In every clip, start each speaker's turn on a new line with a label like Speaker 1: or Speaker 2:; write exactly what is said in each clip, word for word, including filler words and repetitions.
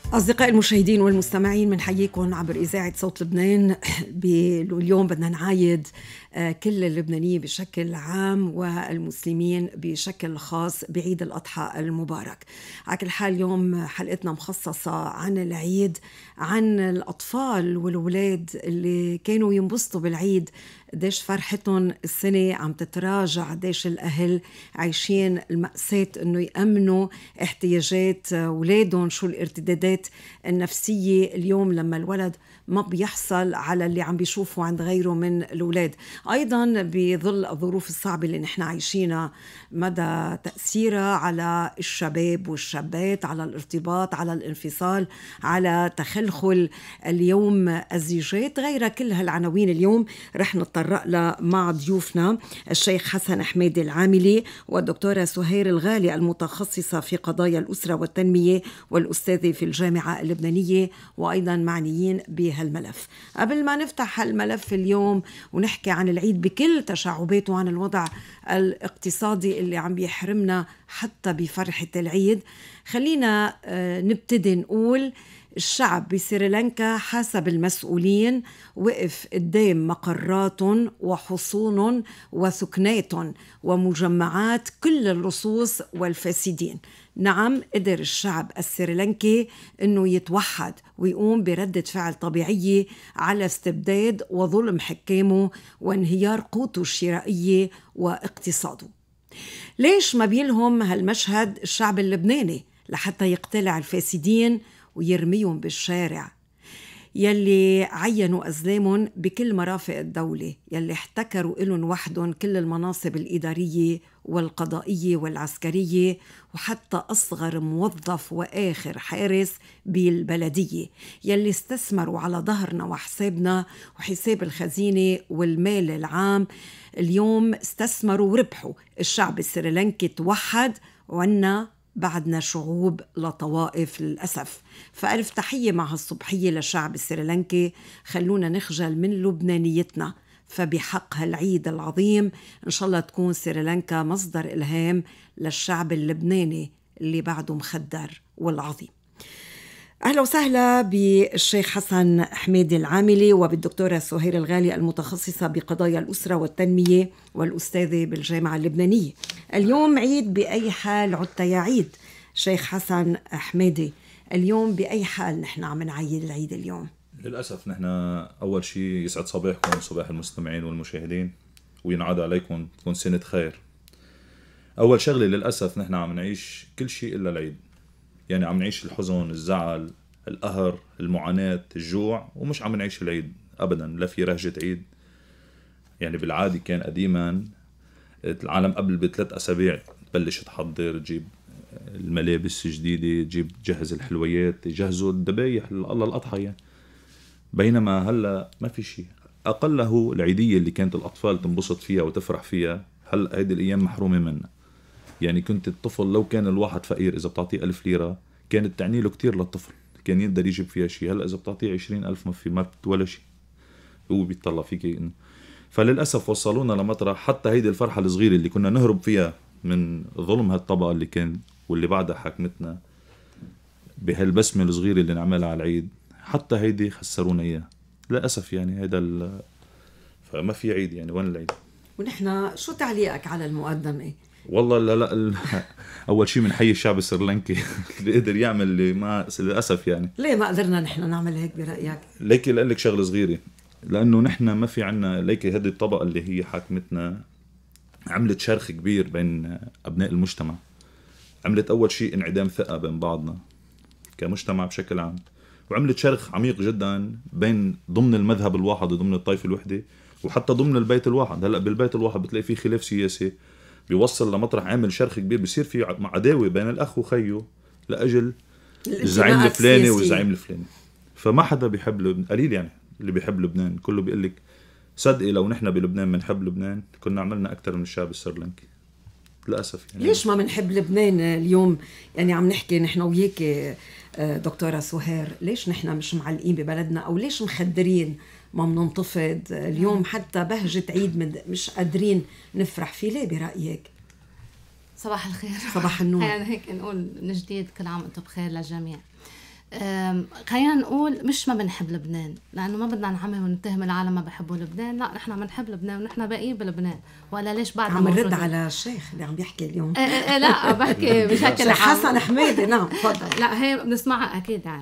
Speaker 1: أصدقائي المشاهدين والمستمعين، من حييكم عبر إذاعة صوت لبنان. اليوم بدنا نعايد كل اللبنانيين بشكل عام والمسلمين بشكل خاص بعيد الأضحى المبارك. على كل حال اليوم حلقتنا مخصصة عن العيد، عن الأطفال والولاد اللي كانوا ينبسطوا بالعيد، قديش فرحتهم السنة عم تتراجع، قديش الأهل عايشين المأساة إنه يأمنوا احتياجات أولادهم، شو الارتدادات النفسية اليوم لما الولد ما بيحصل على اللي عم بيشوفه عند غيره من الأولاد. أيضا بظل الظروف الصعبة اللي نحن عايشينها، مدى تأثيرها على الشباب والشابات، على الارتباط، على الانفصال، على تخلخل اليوم الزيجات، غير كل هالعناوين اليوم رح نتطرق لها مع ضيوفنا الشيخ حسن حميدي العاملي والدكتورة سهير الغالي المتخصصة في قضايا الأسرة والتنمية والأستاذة في الجامعة اللبنانية وأيضا معنيين بهالملف. قبل ما نفتح هالملف اليوم ونحكي عن العيد بكل تشعباته وعن الوضع الاقتصادي اللي عم بيحرمنا حتى بفرحة العيد، خلينا نبتدي نقول الشعب بسريلانكا حسب المسؤولين وقف قدام مقرات وحصون وسكنات ومجمعات كل اللصوص والفاسدين. نعم، قدر الشعب السريلانكي انه يتوحد ويقوم بردة فعل طبيعية على استبداد وظلم حكامه وانهيار قوته الشرائية واقتصاده. ليش ما بيلهم هالمشهد الشعب اللبناني لحتى يقتلع الفاسدين ويرميهم بالشارع، يلي عينوا أزلامهم بكل مرافق الدولة، يلي احتكروا إلهم وحدهم كل المناصب الإدارية والقضائية والعسكرية وحتى أصغر موظف وآخر حارس بالبلدية، يلي استثمروا على ظهرنا وحسابنا وحساب الخزينة والمال العام. اليوم استثمروا وربحوا. الشعب السريلانكي توحد وعنا بعدنا شعوب لطوائف للأسف. فألف تحية مع هالصبحية للشعب السريلانكي، خلونا نخجل من لبنانيتنا. فبحق هالعيد العظيم إن شاء الله تكون سريلانكا مصدر إلهام للشعب اللبناني اللي بعده مخدر والعظيم. أهلا وسهلا بالشيخ حسن حميدي العاملي وبالدكتورة سهير الغالي المتخصصة بقضايا الأسرة والتنمية والأستاذة بالجامعة اللبنانية. اليوم عيد، بأي حال عدت يا عيد؟ شيخ حسن حميدي، اليوم بأي حال نحن عم نعيد العيد اليوم؟
Speaker 2: للأسف نحن أول شيء يسعد صباحكم صباح المستمعين والمشاهدين وينعاد عليكم تكون سنة خير. أول شغلة للأسف نحن عم نعيش كل شيء إلا العيد، يعني عم نعيش الحزن، الزعل، القهر، المعاناة، الجوع، ومش عم نعيش العيد أبدا. لا في رهجة عيد. يعني بالعادي كان قديما العالم قبل بثلاث أسابيع تبلش تحضر، تجيب الملابس جديدة، تجيب تجهز الحلويات، تجهزوا الذبايح الله الأضحى يعني. بينما هلا ما في شيء. أقله العيدية اللي كانت الأطفال تنبسط فيها وتفرح فيها، هلا هيدي الأيام محرومة منها. يعني كنت الطفل لو كان الواحد فقير إذا بتعطيه ألف ليرة كانت تعني له كتير للطفل، كان يقدر يجيب فيها شيء. هلأ إذا بتعطيه عشرين ألف ما في ما ولا شيء، هو بيطلع فيك إنه. فللأسف وصلونا لمطرح حتى هيدي الفرحة الصغيرة اللي كنا نهرب فيها من ظلم هالطبقة اللي كان واللي بعدها حكمتنا بهالبسمة الصغيرة اللي نعملها على العيد، حتى هيدي خسرونا إياه للأسف. يعني هيدا ال... فما في عيد، يعني وين العيد؟
Speaker 1: ونحن شو تعليقك على المقدمة؟
Speaker 2: والله لا لا اول شيء من حي الشعب السريلانكي اللي قدر يعمل اللي ما للاسف. يعني
Speaker 1: ليه ما قدرنا نحن نعمل هيك برايك؟
Speaker 2: ليكي لقلك شغله صغيره، لانه نحن ما في عنا ليكي هذه الطبقه اللي هي حاكمتنا عملت شرخ كبير بين ابناء المجتمع. عملت اول شيء انعدام ثقه بين بعضنا كمجتمع بشكل عام، وعملت شرخ عميق جدا بين ضمن المذهب الواحد وضمن الطائفه الوحده وحتى ضمن البيت الواحد. هلا بالبيت الواحد بتلاقي فيه خلاف سياسي بيوصل لمطرح عامل شرخ كبير، بيصير في عداوة بين الأخ وخيه لأجل الزعيم الفلاني والزعيم الفلاني. فما حدا بيحب لبنان، قليل يعني اللي بيحب لبنان. كله بيقلك صدقي لو نحن بلبنان بنحب لبنان كنا عملنا أكتر من الشعب السريلانكي للأسف. يعني
Speaker 1: ليش ما بنحب لبنان اليوم؟ يعني عم نحكي نحن وياك دكتورة سهير، ليش نحن مش معلقين ببلدنا أو ليش مخدرين ما بننتفض اليوم؟ حتى بهجة عيد مش قادرين نفرح فيه. ليه برأيك؟
Speaker 3: صباح الخير.
Speaker 1: صباح النور.
Speaker 3: يعني هيك نقول من جديد كل عام وانتم بخير للجميع. خلينا نقول مش ما بنحب لبنان، لأنه ما بدنا نعمم ونتهم العالم ما بحبوا لبنان، لا نحن بنحب لبنان ونحن باقيين بلبنان. ولا ليش بعد
Speaker 1: عم نرد على الشيخ اللي عم بيحكي اليوم؟
Speaker 3: اه اه لا بحكي بشكل عام.
Speaker 1: حسن حميدي نعم تفضل.
Speaker 3: لا هي بنسمعها أكيد يعني.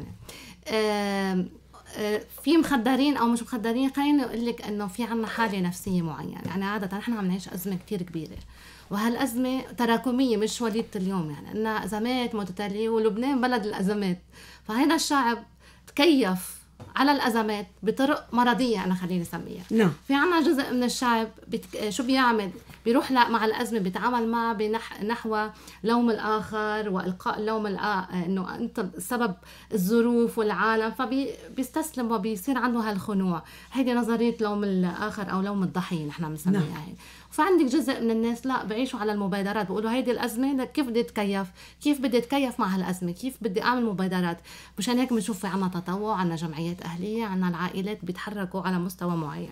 Speaker 3: اه اه في مخدرين أو مش مخدرين، خليني أقول لك إنه في عنا حالة نفسية معينة. يعني عادة نحن عم نعيش أزمة كتير كبيرة، وهالأزمة تراكمية مش وليدة اليوم، يعني إنها أزمات متتالية ولبنان بلد الأزمات. فهذا الشعب تكيف على الأزمات بطرق مرضية أنا خليني أسميها.
Speaker 1: نعم.
Speaker 3: في عنا جزء من الشعب بتك... شو بيعمل؟ بيروح لا مع الأزمة بيتعامل معها بنح... نحو لوم الآخر وإلقاء اللوم الآ... إنه أنت السبب الظروف والعالم، فبيستسلم وبيصير عنده هالخنوع. هيدي نظرية لوم الآخر أو لوم الضحية نحن بنسميها. نعم. هي. فعندك جزء من الناس لا بعيشوا على المبادرات، بيقولوا هيدي الأزمة كيف بدي أتكيف، كيف بدي أتكيف مع هالأزمة، كيف بدي أعمل مبادرات. مشان هيك بنشوف في عنا تطوع، عنا جمعيات أهلية، عنا العائلات بيتحركوا على مستوى معين.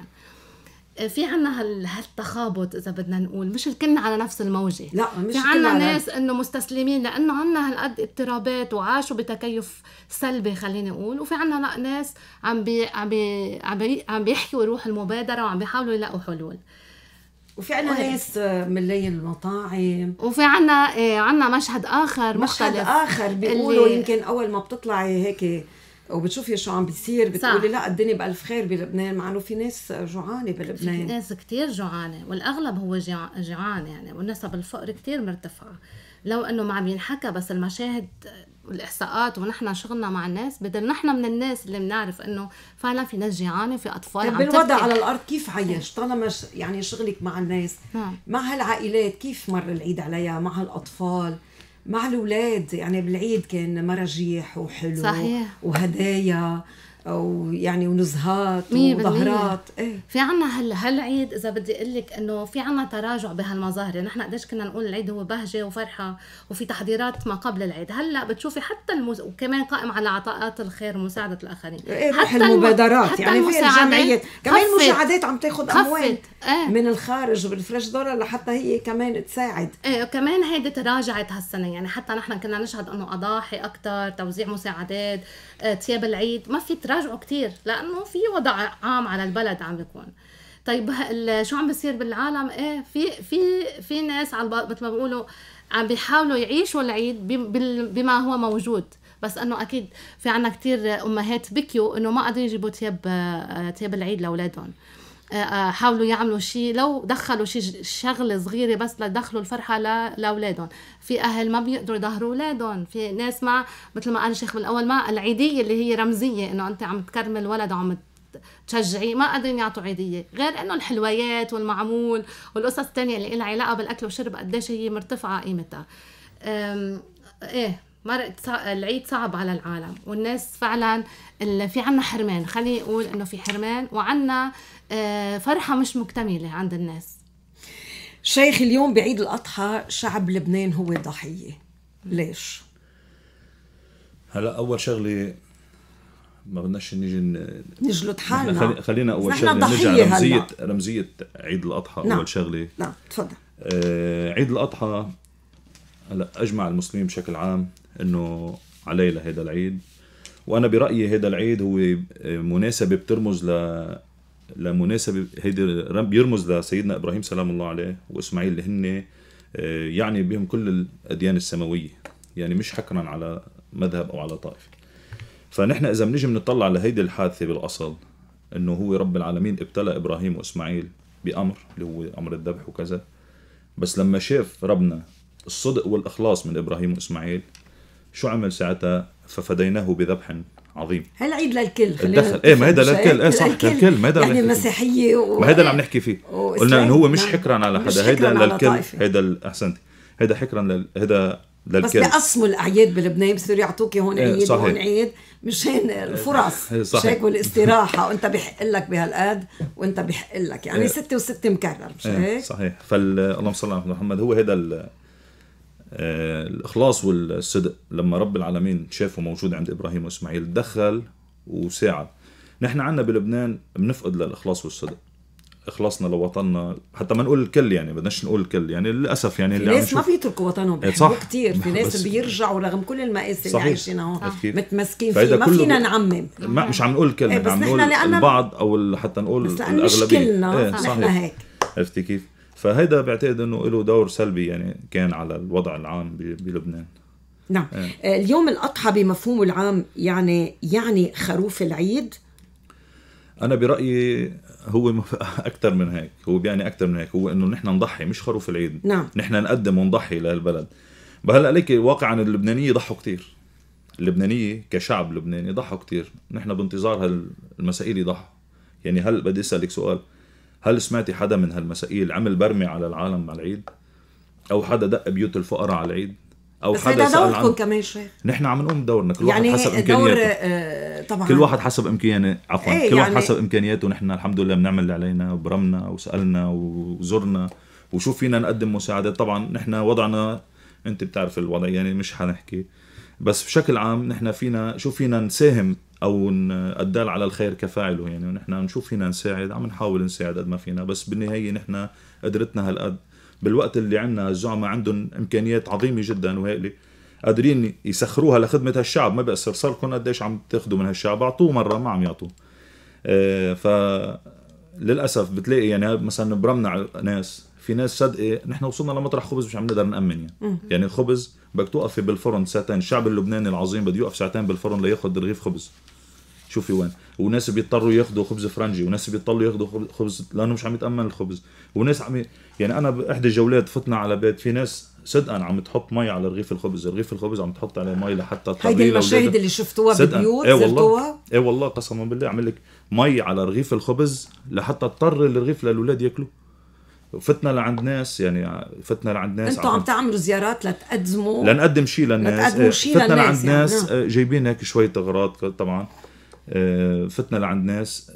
Speaker 3: في عنا هالتخابط إذا بدنا نقول، مش الكلنا على نفس الموجة.
Speaker 1: لا مش
Speaker 3: في عنا ناس إنه مستسلمين لأنه عنا هالقد اضطرابات وعاشوا بتكيف سلبي خليني أقول، وفي عنا لا ناس عم بي عم بي عم, بي عم بيحكوا يروح المبادرة وعم بيحاولوا يلاقوا حلول.
Speaker 1: وفي عنا ناس من لي المطاعم،
Speaker 3: وفي عنا إيه عنا مشهد آخر
Speaker 1: مشهد
Speaker 3: مختلف
Speaker 1: آخر بيقولوا يمكن أول ما بتطلعي هيك وبتشوفي شو عم بيصير بتقولي لا الدنيا بألف خير بلبنان، مع انه في ناس جوعانه بلبنان،
Speaker 3: في ناس كتير جوعانه والاغلب هو جوعان يعني، ونسب الفقر كتير مرتفعه. لو انه ما عم ينحكى بس المشاهد والاحصاءات ونحن شغلنا مع الناس، بدل نحن من الناس اللي بنعرف انه فعلا في ناس جيعانه، في اطفال عم
Speaker 1: بالوضع على الارض. كيف عايش طالما يعني شغلك مع الناس نعم. مع هالعائلات كيف مر العيد عليها مع هالاطفال مع الأولاد؟ يعني بالعيد كان مراجيح وحلو
Speaker 3: صحيح.
Speaker 1: وهدايا ويعني ونزهات وظهرات.
Speaker 3: ايه في عنا هال هالعيد اذا بدي اقول لك انه في عنا تراجع بهالمظاهر. نحن قديش كنا نقول العيد هو بهجه وفرحه وفي تحضيرات ما قبل العيد، هلا بتشوفي حتى المز... وكمان قائم على عطاءات الخير ومساعده الاخرين.
Speaker 1: إيه حتى المبادرات حتى يعني في الجمعيات كمان المساعدات عم تاخذ اموال ايه. من الخارج بالفريش دولار لحتى هي كمان تساعد.
Speaker 3: ايه كمان هيدي تراجعت هالسنه، يعني حتى نحن كنا نشهد انه اضاحي اكثر، توزيع مساعدات، ثياب العيد، ما في تراجعوا كتير لانه في وضع عام على البلد عم بيكون. طيب شو عم بيصير بالعالم؟ ايه في في في ناس على مثل ما بيقولوا عم بيحاولوا يعيشوا العيد بما هو موجود، بس انه اكيد في عنا كتير امهات بكيوا انه ما قادرين يجيبوا ثياب ثياب العيد لاولادهم. حاولوا يعملوا شيء، لو دخلوا شيء شغله صغيره بس لدخلوا الفرحه لاولادهم. في اهل ما بيقدروا يظهروا اولادهم، في ناس ما مثل ما قال الشيخ بالاول ما العيديه اللي هي رمزيه انه انت عم تكرمي الولد وعم تشجعيه، ما قادرين يعطوا عيديه، غير انه الحلويات والمعمول والقصص الثانيه اللي لها علاقه بالاكل والشرب قديش هي مرتفعه قيمتها. ايه العيد صعب على العالم والناس فعلا في عنا حرمان، خليني اقول انه في حرمان وعنا فرحه مش مكتمله عند الناس.
Speaker 1: شيخ اليوم بعيد الاضحى شعب لبنان هو ضحيه، ليش؟
Speaker 2: هلا اول شغله ما بدناش نيجي
Speaker 1: نجلد حالنا،
Speaker 2: خلينا اول شغله نرجع رمزيه رمزيه عيد الاضحى. نعم. اول شغله
Speaker 1: نعم تفضل.
Speaker 2: آه عيد الاضحى هلا اجمع المسلمين بشكل عام انه عليه لهذا العيد، وانا برايي هذا العيد هو مناسبه بترمز ل لمناسبه هيدي بيرمز لسيدنا ابراهيم سلام الله عليه واسماعيل اللي هن يعني بهم كل الاديان السماويه، يعني مش حكرا على مذهب او على طائفه. فنحن اذا بنيجي بنطلع لهيدي الحادثه بالاصل انه هو رب العالمين ابتلى ابراهيم واسماعيل بامر اللي هو امر الذبح وكذا، بس لما شاف ربنا الصدق والاخلاص من ابراهيم واسماعيل شو عمل ساعتها؟ ففديناه بذبح عظيم.
Speaker 1: هالعيد للكل
Speaker 2: خلينا ايه ما هذا للكل ايه صح للكل ما هذا
Speaker 1: يعني مسيحيه
Speaker 2: و... ما هذا اللي عم نحكي فيه. قلنا انه هو مش حكرا على حدا، هيدا للكل، هيدا احسنتي هيدا حكرا لل... هيدا للكل.
Speaker 1: بس بيقسموا الاعياد بلبنان بصيروا يعطوكي هون عيد إيه وهون عيد مشان الفرص مشان والاستراحه وانت بحق لك بهالقد وانت بحق لك يعني ستة وستة مكرر مش هيك؟
Speaker 2: صحيح. فاللهم صل على محمد هو هيدا ال... الإخلاص والصدق. لما رب العالمين شافه موجود عند إبراهيم وإسماعيل دخل وساعد. نحن عنا بلبنان بنفقد للإخلاص والصدق. خلصنا لوطننا، حتى ما نقول الكل يعني، بدناش نقول الكل يعني للاسف يعني
Speaker 1: اللي ناس ما بيتركوا وطنهم بيحبوا كثير، في ناس بيرجعوا رغم كل المآسي اللي عايشينها هون متمسكين فيه، ما فينا نعمم،
Speaker 2: ما مش عم نقول الكل،
Speaker 1: ايه
Speaker 2: عم نقول البعض او حتى نقول
Speaker 1: الاغلبيه، مش كلنا ايه صحيح هيك.
Speaker 2: عرفتي كيف؟ فهيدا بعتقد انه له دور سلبي يعني كان على الوضع العام بلبنان.
Speaker 1: نعم. اه. اليوم الأضحى بمفهومه العام يعني يعني خروف العيد.
Speaker 2: أنا برأيي هو أكثر من هيك، هو بيعني أكثر من هيك، هو إنه نحن نضحي مش خروف العيد.
Speaker 1: نعم.
Speaker 2: نحن نقدم ونضحي لهالبلد. بهلا عليك واقعا اللبنانية ضحوا كتير، اللبنانية كشعب لبناني ضحوا كتير، نحن بانتظار هالمسائل يضحوا. يعني هل بدي أسألك سؤال، هل سمعتي حدا من هالمسائل عمل برمي على العالم على العيد؟ أو حدا دق بيوت الفقراء على العيد؟ أو
Speaker 1: بس حدا سأل عنكم كمان شيء.
Speaker 2: نحن عم نقوم بدورنا، كل واحد
Speaker 1: يعني
Speaker 2: حسب إمكانياته.
Speaker 1: آه طبعا
Speaker 2: كل واحد حسب إمكانياته، عفوا
Speaker 1: ايه
Speaker 2: كل
Speaker 1: يعني
Speaker 2: واحد حسب إمكانياته. ونحن الحمد لله بنعمل اللي علينا، وبرمنا وسألنا وزرنا وشوف فينا نقدم مساعدات. طبعا نحن وضعنا أنت بتعرف الوضع يعني مش حنحكي، بس بشكل عام نحن فينا شو فينا نساهم أو نقدال على الخير كفاعله يعني، ونحن نشوف فينا نساعد، عم نحاول نساعد قد ما فينا. بس بالنهاية نحن قدرتنا هالقد بالوقت اللي عنا. الزعماء عندهم إمكانيات عظيمة جدا وهائلة قادرين يسخروها لخدمة هالشعب. ما بيأثر صار لكم قديش عم تاخدوا من هالشعب، أعطوه مرة ما عم يعطوه. آه فللأسف بتلاقي يعني مثلا برمنا ناس، في ناس صدقة نحن وصلنا لمطرح خبز مش عم نقدر نأمن يعني. يعني الخبز بدك توقفي بالفرن ساعتين، الشعب اللبناني العظيم بده يوقف ساعتين بالفرن لياخد رغيف خبز. شوفي وين، وناس بيضطروا ياخدوا خبز فرنجي، وناس بيضطروا ياخدوا خبز لانه مش عم يتامن الخبز، وناس عم ي... يعني انا باحدى الجولات فتنا على بيت في ناس صدقا عم تحط مي على رغيف الخبز، رغيف الخبز عم تحط عليه مي لحتى تطري.
Speaker 1: هيدي المشاهد اللي شفتوها بالبيوت؟
Speaker 2: ايه والله ايه والله قسما بالله عمل لك مي على رغيف الخبز لحتى تضطر الرغيف للاولاد ياكلوا. فتنا لعند ناس يعني فتنا لعند ناس
Speaker 1: انتوا عم تعملوا زيارات لتقدموا
Speaker 2: لنقدم شيء للناس،
Speaker 1: لتقدموا شيء
Speaker 2: فتنا
Speaker 1: للناس
Speaker 2: لعند
Speaker 1: يعني.
Speaker 2: ناس يعني. جايبين هيك شويه اغراض طبعا. فتنا لعند ناس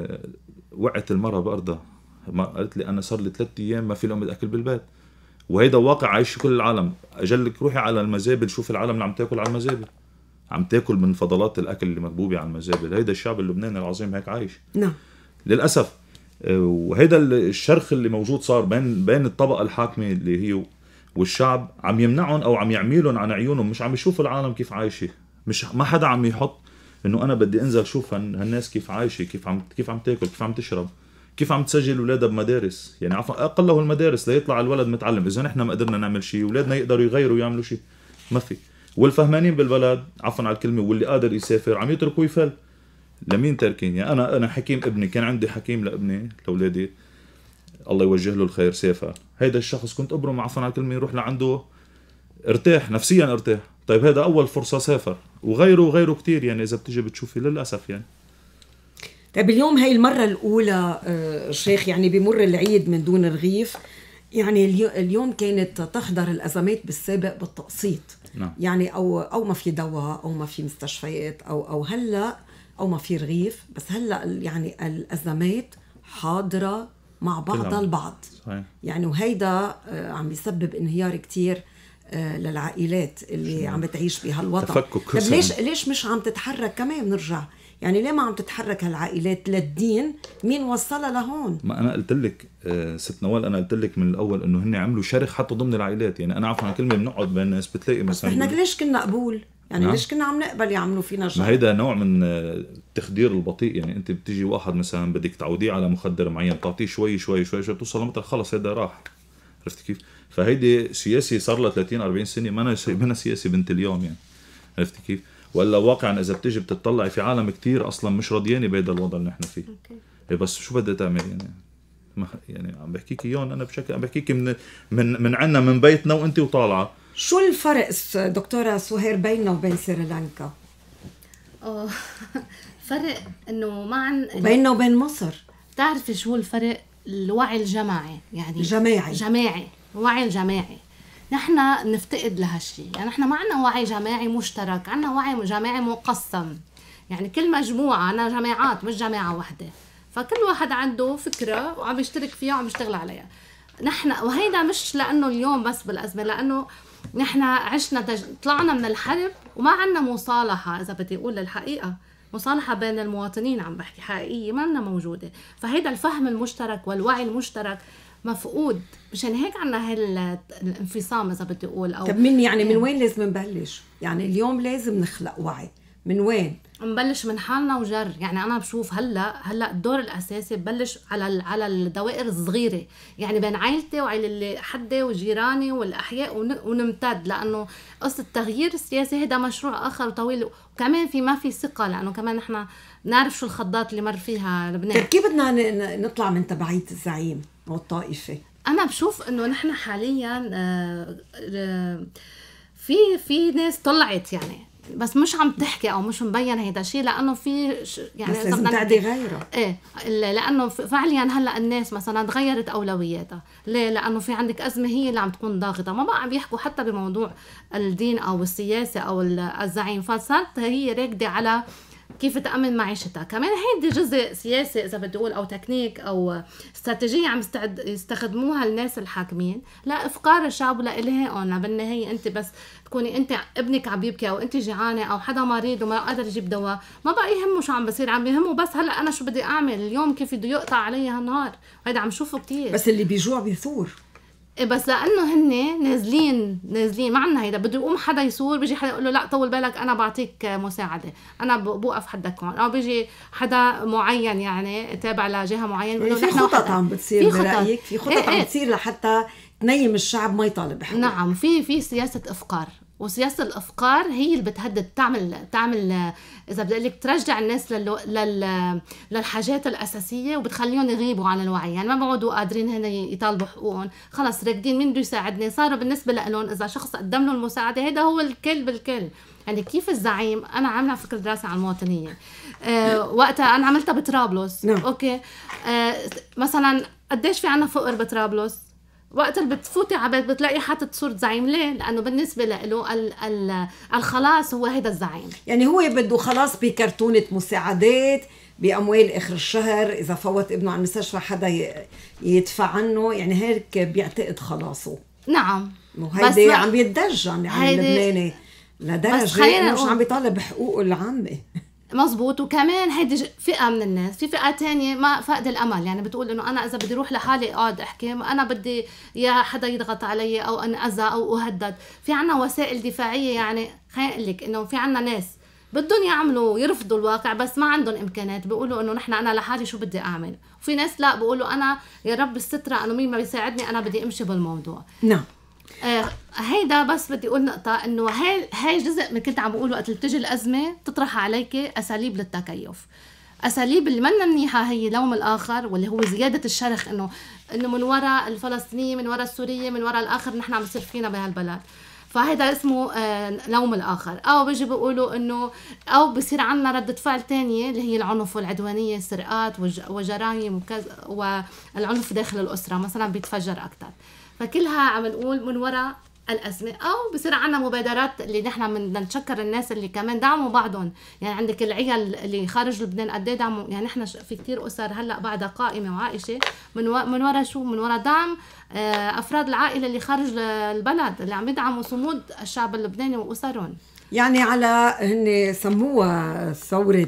Speaker 2: وقعت المرأة بأرضها، ما قالت لي أنا صار لي ثلاثة أيام ما في لهم أكل بالبيت، وهيدا واقع عايش كل العالم. أجلك روحي على المزابل شوف العالم اللي عم تاكل على المزابل، عم تاكل من فضلات الأكل اللي مكبوبة على المزابل. هيدا الشعب اللبناني العظيم هيك عايش.
Speaker 1: نعم
Speaker 2: للأسف. وهيدا الشرخ اللي موجود صار بين بين الطبقة الحاكمة اللي هي والشعب، عم يمنعهم أو عم يعملهم عن عيونهم، مش عم يشوفوا العالم كيف عايشة. مش ما حدا عم يحط انه انا بدي انزل شوف هالناس كيف عايشه، كيف عم كيف عم تاكل، كيف عم تشرب، كيف عم تسجل اولادها بمدارس. يعني عفوا اقله المدارس ليطلع الولد متعلم. اذا نحن ما قدرنا نعمل شيء اولادنا يقدروا يغيروا يعملوا شيء؟ ما في. والفهمانين بالبلد عفوا على الكلمه واللي قادر يسافر عم يتركوا يفل. لمين تاركين؟ يعني انا انا حكيم ابني، كان عندي حكيم لابني لاولادي الله يوجه له الخير سافر. هيدا الشخص كنت ابرم عفوا على الكلمه يروح لعنده ارتاح نفسيا ارتاح. طيب هذا اول فرصه سافر، وغيره وغيره كتير يعني اذا بتجي بتشوفي للاسف يعني.
Speaker 1: طيب اليوم هي المره الاولى آه شيخ يعني بمر العيد من دون رغيف. يعني اليوم كانت تحضر الازمات بالسابق بالتقسيط.
Speaker 2: نعم.
Speaker 1: يعني او او ما في دواء او ما في مستشفيات او او هلا او ما في رغيف، بس هلا يعني الازمات حاضره مع بعضها البعض.
Speaker 2: صحيح.
Speaker 1: يعني وهيدا آه عم بيسبب انهيار كتير للعائلات اللي شو. عم تعيش بهالوضع.
Speaker 2: طب
Speaker 1: ليش ليش مش عم تتحرك كمان؟ بنرجع يعني ليه ما عم تتحرك هالعائلات للدين؟ مين وصلها لهون؟
Speaker 2: ما انا قلت لك ست نوال، انا قلت لك من الاول انه هن عملوا شرخ حتى ضمن العائلات. يعني انا عارف عن كلمه بنقعد بين الناس بتلاقي مثلا
Speaker 1: احنا ليش كنا قبول يعني؟ نعم. ليش كنا عم نقبل يعملوا فينا شر؟
Speaker 2: ما هيدا نوع من التخدير البطيء. يعني انت بتيجي واحد مثلا بدك تعوديه على مخدر معين، تعطيه شوي شوي شوي شوي بتوصل لمتر خلص هيدا راح. عرفت كيف؟ فهيدي سياسي صار لها ثلاثين أربعين سنه، ما انا ما سياسي بنت اليوم يعني. عرفت كيف؟ ولا واقعا اذا بتيجي بتطلعي في عالم كتير اصلا مش راضيانه بهذا الوضع اللي نحن فيه. أوكي. بس شو بدها تعمل يعني؟ ما يعني عم بحكيكي اياهم انا بشكل عم بحكيكي من من من عنا من بيتنا وانت وطالعه.
Speaker 1: شو الفرق دكتوره سهير بيننا وبين سريلانكا؟
Speaker 3: اه فرق انه ما عن
Speaker 1: بيننا وبين مصر.
Speaker 3: بتعرفي شو الفرق؟ الوعي الجماعي يعني
Speaker 1: جماعي
Speaker 3: جماعي الوعي الجماعي. نحن نفتقد لهالشيء. يعني نحن ما عنا وعي جماعي مشترك، عنا وعي جماعي مقسم. يعني كل مجموعة عنا جماعات مش جماعة واحدة، فكل واحد عنده فكرة وعم يشترك فيها وعم يشتغل عليها. نحن وهيدا مش لأنه اليوم بس بالأزمة، لأنه نحن عشنا دج... طلعنا من الحرب وما عنا مصالحة. إذا بدي أقول الحقيقة مصالحة بين المواطنين عم بحكي حقيقية ما لنا موجودة. فهيدا الفهم المشترك والوعي المشترك مفقود، مشان هيك عنا هالانفصام إذا بدي أقول. أو
Speaker 1: طب من يعني من وين لازم نبلش؟ يعني اليوم لازم نخلق وعي، من وين؟
Speaker 3: نبلش من حالنا وجر. يعني انا بشوف هلا هلا الدور الاساسي ببلش على على الدوائر الصغيره، يعني بين عائلتي وعائله اللي حدي وجيراني والاحياء، ونمتد، لانه قصه التغيير السياسي هذا مشروع اخر وطويل، وكمان في ما في ثقه، لانه كمان نحن نعرف شو الخضات اللي مر فيها لبنان.
Speaker 1: طيب كيف بدنا نطلع من تبعيه الزعيم والطائفه؟
Speaker 3: انا بشوف انه نحن حاليا في في ناس طلعت يعني، بس مش عم تحكي او مش مبين هيدا الشيء، لانه في يعني
Speaker 1: بس لازم تعدي غيره.
Speaker 3: ايه، لانه فعليا هلا الناس مثلا تغيرت اولوياتها. ليه؟ لانه في عندك ازمه هي اللي عم تكون ضاغطه، ما بقى عم يحكوا حتى بموضوع الدين او السياسه او الزعيم، فصارت هي راكده على كيف تأمن معيشتها. كمان هيدي جزء سياسي إذا بدي أقول، أو تكنيك أو استراتيجية عم يستخدموها الناس الحاكمين لا إفقار الشعب ولا إلهائهم. بالنهاية أنت بس تكوني أنت ابنك عم يبكي أو أنت جيعانة أو حدا مريض وما قادر يجيب دواء، ما بقى يهمه شو عم بصير، عم يهمه بس هلأ أنا شو بدي أعمل اليوم، كيف بده يقطع علي هالنهار. وهذا عم شوفه كتير.
Speaker 1: بس اللي بيجوع بيثور.
Speaker 3: بس لانه هن نازلين نازلين ما عنا هيدا، بده يقوم حدا يصور، بيجي حدا يقول له لا طول بالك انا بعطيك مساعده، انا بوقف حدك هون، او بيجي حدا معين يعني تابع لجهه معينه
Speaker 1: يعني في خطط عم بتصير برايك، في خطط ايه عم بتصير لحتى تنيم الشعب ما يطالب بحقوقه.
Speaker 3: نعم، في في سياسه افقار، وسياسه الافقار هي اللي بتهدد تعمل تعمل اذا بدي لك ترجع الناس لل... لل... للحاجات الاساسيه، وبتخليهم يغيبوا عن الوعي. يعني ما بيقعدوا قادرين هنا يطالبوا حقوقهم، خلص راكدين مين بده يساعدني، صاروا بالنسبه لهم اذا شخص قدم له المساعده هذا هو الكل بالكل. يعني كيف الزعيم، انا عامله فكره دراسه عن المواطنيه أه وقتها انا عملتها بطرابلس.
Speaker 1: نعم.
Speaker 3: اوكي أه مثلا قديش في عنا فقر بطرابلس، وقت اللي بتفوتي على بيت بتلاقي حاطط صورة زعيم. ليه؟ لأنه بالنسبة له ال ال الخلاص هو هيدا الزعيم.
Speaker 1: يعني هو بده خلاص بكرتونة مساعدات بأموال آخر الشهر، إذا فوت ابنه على المستشفى حدا يدفع عنه، يعني هيك بيعتقد خلاصه.
Speaker 3: نعم.
Speaker 1: وهيدي عم بيتدرج عن اللبناني لدرجة مش عم بيطالب بحقوقه العامة.
Speaker 3: مزبوط. وكمان هيدي فئة من الناس، في فئة تانية ما فقد الأمل، يعني بتقول إنه أنا إذا بدي روح لحالي أقعد أحكي، أنا بدي يا حدا يضغط علي أو أنأذى أو أهدد. في عنا وسائل دفاعية، يعني خليني أقول لك إنه في عنا ناس بدهم يعملوا يرفضوا الواقع بس ما عندهم إمكانات، بيقولوا إنه نحن أنا لحالي شو بدي أعمل. وفي ناس لا، بيقولوا أنا يا رب السترة إنه مين ما بيساعدني أنا بدي أمشي بالموضوع.
Speaker 1: نعم.
Speaker 3: آه هيدا بس بدي اقول نقطه، انه هاي هاي جزء من كنت عم بقول وقت بتجي الازمه تطرح عليك اساليب للتكيف. اساليب اللي منا منيحه هي لوم الاخر، واللي هو زياده الشرخ، انه انه من وراء الفلسطينيه، من وراء السوريه، من وراء الاخر نحن عم يصير فينا بهالبلد. فهذا اسمه آه لوم الاخر. او بيجي بيقولوا انه او بصير عنا ردة فعل تانية اللي هي العنف والعدوانيه، سرقات وجرائم وكذا، والعنف داخل الاسره مثلا بيتفجر اكثر. فكلها عم نقول من وراء الأزمة. أو بصير عنا مبادرات اللي نحن بدنا نشكر الناس اللي كمان دعموا بعضهم. يعني عندك العيال اللي خارج لبنان قد ايه دعموا، يعني نحن في كتير أسر هلا بعدها قائمة وعائشة من و... من وراء شو؟ من وراء دعم أفراد العائلة اللي خارج البلد اللي عم يدعموا صمود الشعب اللبناني وأسرهم.
Speaker 1: يعني على هن سموها ثورة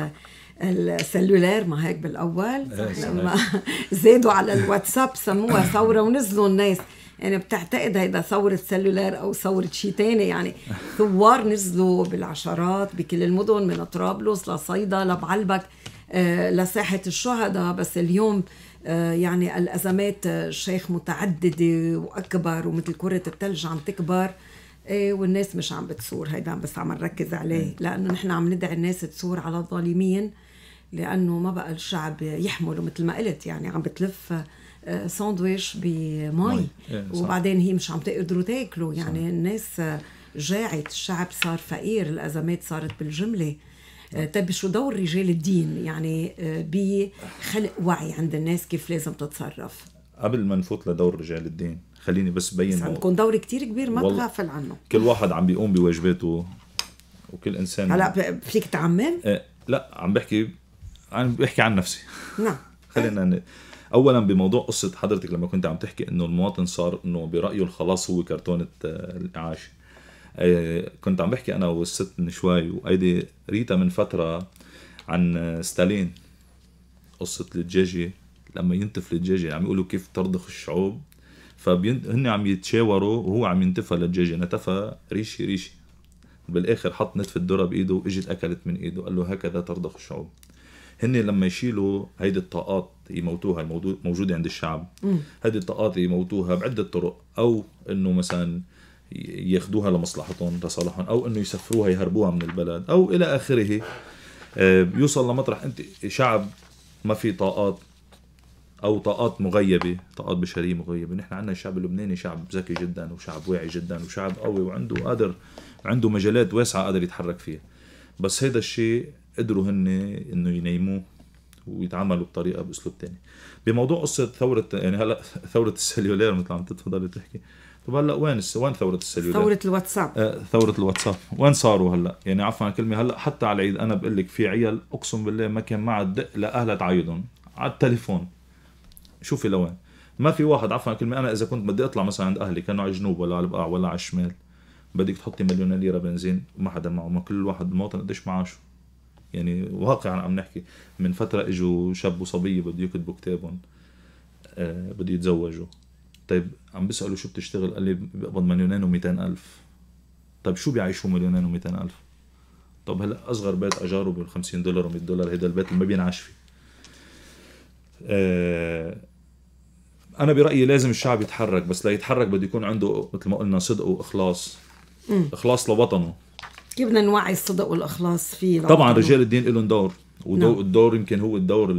Speaker 1: السلولار، ما هيك بالأول لما زادوا على الواتساب سموها ثورة ونزلوا الناس. يعني بتعتقد هيدا ثورة سلولار أو ثورة شي تاني؟ يعني ثوار نزلوا بالعشرات بكل المدن، من طرابلس لصيدا لبعلبك آه لساحة الشهداء. بس اليوم آه يعني الأزمات الشيخ متعددة وأكبر، ومثل كرة الثلج عم تكبر آه والناس مش عم بتصور. هيدا بس عم نركز عليه، لأنه نحن عم ندعي الناس تصور على الظالمين، لأنه ما بقى الشعب يحمله. مثل ما قلت يعني عم بتلف ساندويش بماي وبعدين هي مش عم تقدروا تاكلوا. يعني صح. الناس جاعت، الشعب صار فقير، الأزمات صارت بالجملة. طيب شو دور رجال الدين يعني بخلق وعي عند الناس كيف لازم تتصرف؟
Speaker 2: قبل ما نفوت لدور رجال الدين خليني بس بين
Speaker 1: عندكم دور كتير كبير ما تغافل عنه.
Speaker 2: كل واحد عم بيقوم بواجباته وكل إنسان.
Speaker 1: هلا فيك تعمم؟
Speaker 2: اه لا، عم بحكي عم بحكي عن نفسي.
Speaker 1: نعم.
Speaker 2: خلينا ن... اولا بموضوع قصه حضرتك لما كنت عم تحكي انه المواطن صار انه برايه الخلاص هو كرتونه الاعاشه. كنت عم بحكي انا والست من شوي، وايدي ريتا من فتره عن ستالين، قصة الدجاجة لما ينتف الدجاجة عم يقولوا كيف ترضخ الشعوب، فهن عم يتشاوروا وهو عم ينتفها للدجاجة، نتفها ريشي ريشي، بالاخر حط نتف الذرة بايده واجت اكلت من ايده، قال له هكذا ترضخ الشعوب. هن لما يشيلوا هيدي الطاقات يموتوها، موجودة عند الشعب، هيدي الطاقات يموتوها بعدة طرق، او انه مثلا ياخدوها لمصلحتهم لصالحهم، او انه يسفروها يهربوها من البلد، او الى اخره. بيوصل لمطرح انت شعب ما في طاقات او طاقات مغيبه، طاقات بشريه مغيبه. نحن عندنا الشعب اللبناني شعب ذكي جدا وشعب واعي جدا وشعب قوي وعنده قادر، عنده مجالات واسعه قادر يتحرك فيها، بس هيدا الشيء قدروا هن انه ينيموه ويتعاملوا بطريقه باسلوب تاني. بموضوع قصه ثوره، يعني هلا ثوره السليولير مثل عم تتفضل تحكي، طب هلا وين وين ثوره السليولير؟
Speaker 1: ثوره الواتساب.
Speaker 2: آه ثوره الواتساب وين صاروا هلا؟ يعني عفوا عن كلمه، هلا حتى على العيد انا بقول لك في عيال اقسم بالله ما كان معها دق لاهلها تعيدهم على التليفون. شوفي لوين ما في واحد، عفوا عن كلمه، انا اذا كنت بدي اطلع مثلا عند اهلي كانوا على الجنوب ولا على البقاع ولا على الشمال، بدك تحطي مليون ليره بنزين وما حدا معه، ما كل واحد بالمواطن قديش معاشه. يعني واقعا عم نحكي، من فتره اجوا شاب وصبيه بده يكتبوا كتابهم، آه بده يتزوجوا، طيب عم بيسالوا شو بتشتغل، قال لي بقبض مليونين ومئتين الف. طيب شو بيعيشوا مليونين ومئتين الف؟ طب هلا اصغر بيت اجاره بالخمسين دولار ومئة دولار، هيدا البيت اللي ما بينعاش فيه. آه انا برايي لازم الشعب يتحرك، بس لا يتحرك بده يكون عنده مثل ما قلنا صدق واخلاص. م. اخلاص لوطنه. كيف
Speaker 1: بدنا نوعي الصدق والاخلاص فيه؟
Speaker 2: طبعا رجال الدين لهم دور، والدور يمكن هو الدور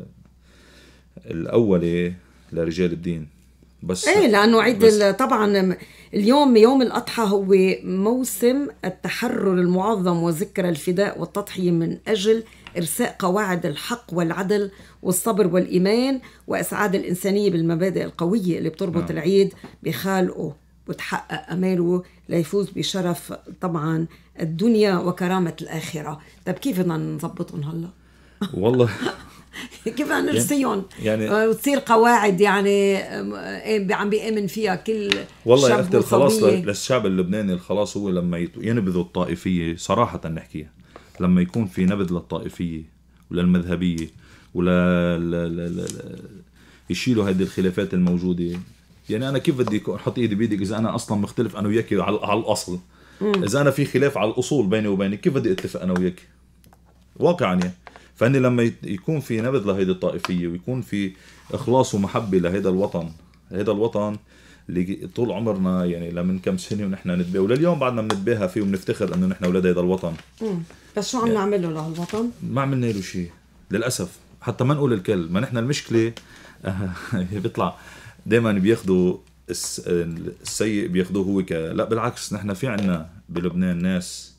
Speaker 2: الاولي لرجال الدين، بس
Speaker 1: ايه لانه عيد طبعا اليوم يوم الاضحى هو موسم التحرر المعظم وذكرى الفداء والتضحيه من اجل ارساء قواعد الحق والعدل والصبر والايمان واسعاد الانسانيه بالمبادئ القويه اللي بتربط آه. العيد بخالقه وتحقق اماله ليفوز بشرف طبعا الدنيا وكرامه الاخره. طيب كيف بدنا نظبطهم هلا؟
Speaker 2: والله
Speaker 1: كيف بدنا نرسيهم يعني وتصير قواعد يعني عم بيامن فيها كل
Speaker 2: والله يا اختي الخلاص للشعب اللبناني. الخلاص هو لما ينبذوا الطائفيه، صراحه نحكيها، لما يكون في نبذ للطائفيه وللمذهبيه ولا يشيلوا هذه الخلافات الموجوده. يعني انا كيف بدي احط ايدي بيدك اذا انا اصلا مختلف انا وياك على الاصل؟ مم. اذا انا في خلاف على الاصول بيني وبينك كيف بدي اتفق انا وياك واقعا يعني؟ فاني لما يكون في نبذ لهيدي الطائفيه ويكون في اخلاص ومحبه لهيدا الوطن، هيدا الوطن اللي طول عمرنا يعني لمن كم سنه ونحن نتباهى ولليوم بعدنا بنتباهى فيه وبنفتخر انه نحن اولاد هيدا الوطن.
Speaker 1: مم. بس شو عم نعمل له لهالوطن؟
Speaker 2: ما عملنا له شيء للاسف، حتى ما نقول الكل. ما نحن المشكله بيطلع دائما بياخذوا السيء بياخذوه هو ك لا بالعكس، نحن في عنا بلبنان ناس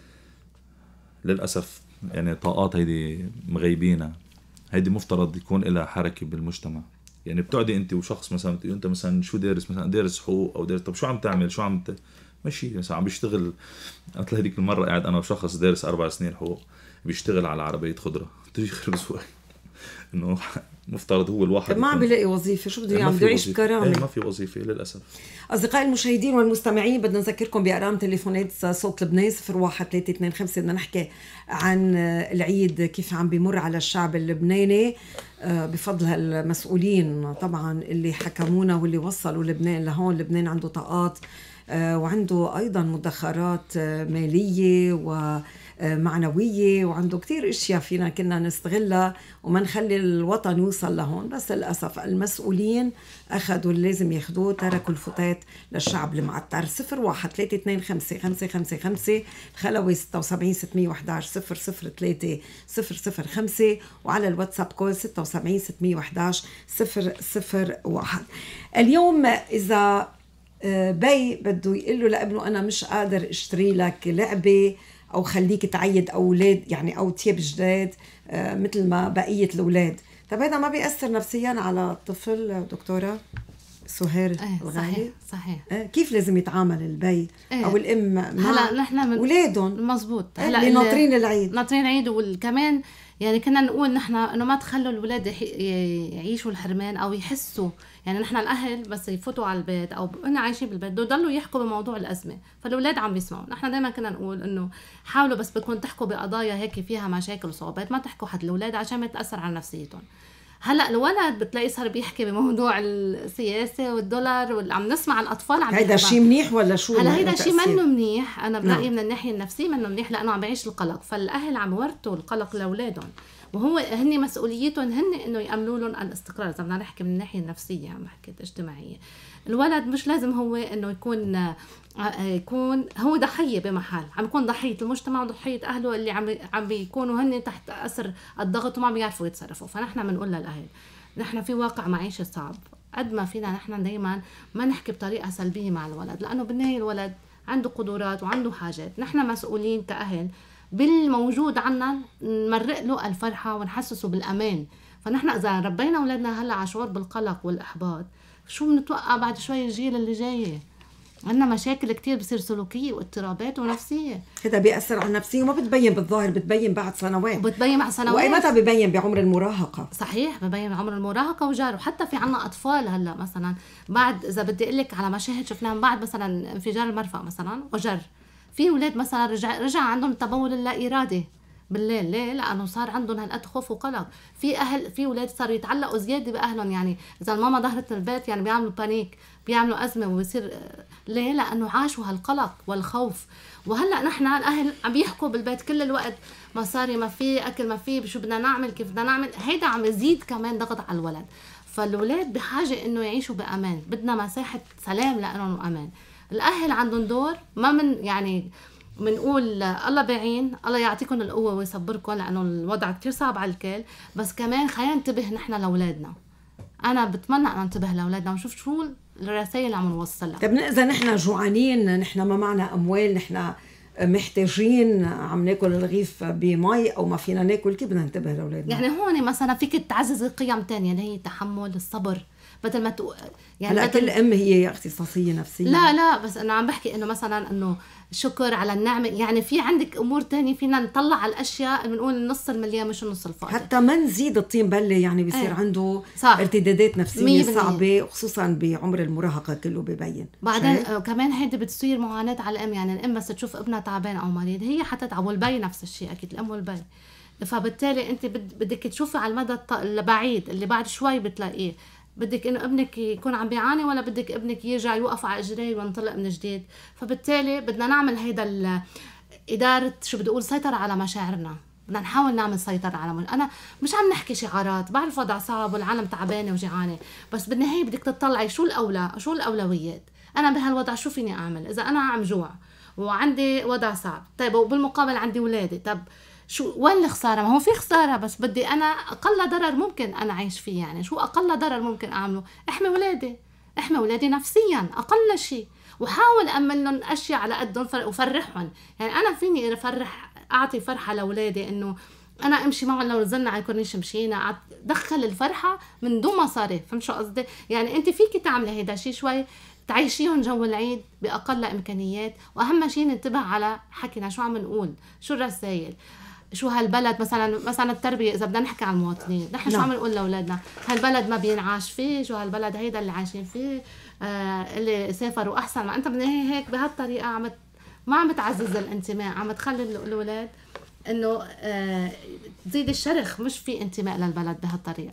Speaker 2: للاسف يعني طاقات هيدي مغيبينها، هيدي مفترض يكون لها حركه بالمجتمع. يعني بتقعدي انت وشخص مثلا بتقولي انت مثلا شو دارس، مثلا دارس حقوق او دارس، طب شو عم تعمل، شو عم ت... ماشي مثلا عم بيشتغل. مثل هذيك المره قاعد انا وشخص دارس اربع سنين حقوق بيشتغل على عربيه خضره، تجي خرب سوق انه مفترض هو الواحد
Speaker 1: ما عم بيلاقي وظيفه، شو بده يعمل؟ بده يعيش بكرامه.
Speaker 2: ايه ما في وظيفه للاسف.
Speaker 1: اصدقائي المشاهدين والمستمعين بدنا نذكركم بارقام تليفونات صوت لبنان صفر واحد ثلاثة اثنين خمسة. بدنا نحكي عن العيد كيف عم بيمر على الشعب اللبناني بفضل هالمسؤولين طبعا اللي حكمونا واللي وصلوا لبنان لهون. لبنان عنده طاقات وعنده ايضا مدخرات ماليه و معنوية وعنده كتير اشياء فينا كنا نستغلها وما نخلي الوطن يوصل لهون، بس للأسف المسؤولين أخذوا اللي لازم ياخدوه، تركوا الفتات للشعب المعتر. صفر واحد ثلاثة اثنين خمسة خمسة خمسة خمسة، الخلوي ستة وسبعين ستمية وإحدى عشر صفر صفر ثلاثة صفر صفر خمسة، وعلى الواتساب كول ستة وسبعين ستمية وإحدى عشر صفر صفر واحد. اليوم إذا بي بده يقول له لابنه أنا مش قادر اشتري لك لعبة أو خليك تعيد أولاد يعني أو تياب جداد آه مثل ما بقية الأولاد، طب هذا ما بيأثر نفسيا على الطفل دكتورة سهير
Speaker 3: ايه
Speaker 1: الغالي؟
Speaker 3: صحيح صحيح.
Speaker 1: آه كيف لازم يتعامل البي ايه أو الأم مع
Speaker 3: هلا نحن من
Speaker 1: أولادهم؟
Speaker 3: مزبوط.
Speaker 1: هلا اللي ناطرين العيد
Speaker 3: ناطرين العيد، وكمان يعني كنا نقول نحن انه ما تخلوا الولاد يعيشوا الحرمان او يحسوا، يعني نحن الاهل بس يفوتوا على البيت او هن عايشين بالبيت بده يضلوا يحكوا بموضوع الازمه، فالاولاد عم بيسمعوا. نحن دائما كنا نقول انه حاولوا بس بدكم تحكوا بقضايا هيك فيها مشاكل وصعوبات، ما تحكوا حد الاولاد عشان ما تاثر على نفسيتهم. هلا الولد بتلاقي صار بيحكي بموضوع السياسه والدولار، وعم نسمع الاطفال عم
Speaker 1: هيدا شيء منيح ولا شو؟
Speaker 3: هلا هيدا شيء منه منيح، انا برايي
Speaker 1: نعم.
Speaker 3: من الناحيه النفسيه منه منيح، لانه عم بيعيش القلق، فالاهل عم يورثوا القلق لاولادهم، وهو هن مسؤوليتهم هن انه يامنوا لهم الاستقرار. اذا بدنا نحكي من الناحيه النفسيه عم بحكي اجتماعيه، الولد مش لازم هو انه يكون يكون هو ضحيه بمحل، عم يكون ضحيه المجتمع وضحيه اهله اللي عم عم بيكونوا هن تحت اثر الضغط وما بيعرفوا يتصرفوا. فنحن بنقول للاهل نحن في واقع معيشي صعب، قد ما فينا نحن دايما ما نحكي بطريقه سلبيه مع الولد، لانه بالنهايه الولد عنده قدرات وعنده حاجات. نحن مسؤولين كاهل بالموجود عنا نمرق له الفرحه ونحسسه بالامان. فنحن اذا ربينا اولادنا هلا على شعور بالقلق والاحباط، شو بنتوقع بعد شوي الجيل اللي جاي؟ عندنا مشاكل كتير بصير سلوكيه واضطرابات ونفسيه.
Speaker 1: هذا بيأثر على النفسيه وما بتبين بالظاهر، بتبين بعد سنوات،
Speaker 3: وبتبين مع سنوات.
Speaker 1: واي متى ببين؟ بعمر المراهقه.
Speaker 3: صحيح، ببين بعمر المراهقه وجار. وحتى في عنا اطفال هلا مثلا بعد، اذا بدي اقول لك على مشاهد شفناها بعد مثلا انفجار المرفأ مثلا وجر، في اولاد مثلا رجع رجع عندهم التبول اللا ارادي بالليل. ليه؟ لانه صار عندهم هالقد خوف وقلق. في اهل في اولاد صاروا يتعلقوا زياده باهلهم، يعني اذا الماما ظهرت البيت يعني بيعملوا بانيك، بيعملوا ازمه وبصير. ليه؟ لانه عاشوا هالقلق والخوف. وهلا نحن الاهل عم بيحكوا بالبيت كل الوقت مصاري ما في، اكل ما في، شو بدنا نعمل، كيف بدنا نعمل. هيدا عم يزيد كمان ضغط على الولد. فالولاد بحاجه انه يعيشوا بامان، بدنا مساحه سلام لانهم وامان. الاهل عندهم دور، ما من يعني منقول الله بيعين، الله يعطيكم القوه ويصبركم، لانه الوضع كتير صعب على الكل، بس كمان خلينا ننتبه نحن لاولادنا. انا بتمنى ان ننتبه لاولادنا ونشوف شو الرسائل اللي عم نوصلها.
Speaker 1: طب اذا نحن جوعانين، نحن ما معنا اموال، نحن محتاجين عم ناكل الرغيف بمي او ما فينا ناكل، كيف بدنا ننتبه لاولادنا؟
Speaker 3: يعني هون مثلا فيك تعزز القيم تانية اللي هي التحمل، الصبر، بدل ما تقول
Speaker 1: يعني هلا كل ام هي اختصاصيه نفسيه.
Speaker 3: لا لا، بس انا عم بحكي انه مثلا انه شكر على النعمه. يعني في عندك امور تانية فينا نطلع على الاشياء، بنقول نص المليان مش النص الفاضي.
Speaker 1: حتى ما نزيد الطين بله، يعني بيصير ايه. عنده صح. ارتدادات نفسيه صعبه، وخصوصا بعمر المراهقه كله ببين.
Speaker 3: بعدين كمان هيدي بتصير معاناه على الام، يعني الام بس تشوف ابنها تعبان او مريض هي حتتعب، والبي نفس الشيء اكيد، الام والبي. فبالتالي انت بدك تشوفي على المدى البعيد اللي بعد شوي بتلاقيه، بدك انه ابنك يكون عم بيعاني ولا بدك ابنك يرجع يوقف على اجريه وينطلق من جديد. فبالتالي بدنا نعمل هيدا اداره، شو بدي اقول، سيطره على مشاعرنا. بدنا نحاول نعمل سيطره على مش... انا مش عم نحكي شعارات، بعرف وضع صعب والعالم تعبانه وجيعانه، بس بالنهايه بدك تطلعي شو الاولى، شو الاولويات. انا بهالوضع شو فيني اعمل؟ اذا انا عم جوع وعندي وضع صعب، طيب وبالمقابل عندي اولادي، طب شو وين الخساره؟ ما هو في خساره، بس بدي انا اقل ضرر ممكن انا اعيش فيه. يعني شو اقل ضرر ممكن اعمله؟ احمي اولادي، احمي اولادي نفسيا اقل شيء، وحاول امن لهم اشياء على قدهم وفرحهم. يعني انا فيني افرح، اعطي فرحه لاولادي، انه انا امشي معهم لو نزلنا على الكورنيش مشينا، دخل الفرحه من دون مصاري. فهمت شو قصدي؟ يعني انت فيكي تعملي هيدا الشيء شوي، تعيشيهم جو العيد باقل امكانيات. واهم شيء ننتبه على حكينا شو عم نقول، شو الرسائل، شو هالبلد مثلا مثلا التربيه. اذا بدنا نحكي عن المواطنين، نحن شو عم نقول لاولادنا؟ هالبلد ما بينعاش فيه، شو هالبلد هيدا اللي عايشين فيه، آه اللي سافروا احسن. ما انت بالنهايه هيك بهالطريقه عم ما عم تعزز الانتماء، عم تخلي الاولاد انه آه تزيد الشرخ، مش في انتماء للبلد بهالطريقه.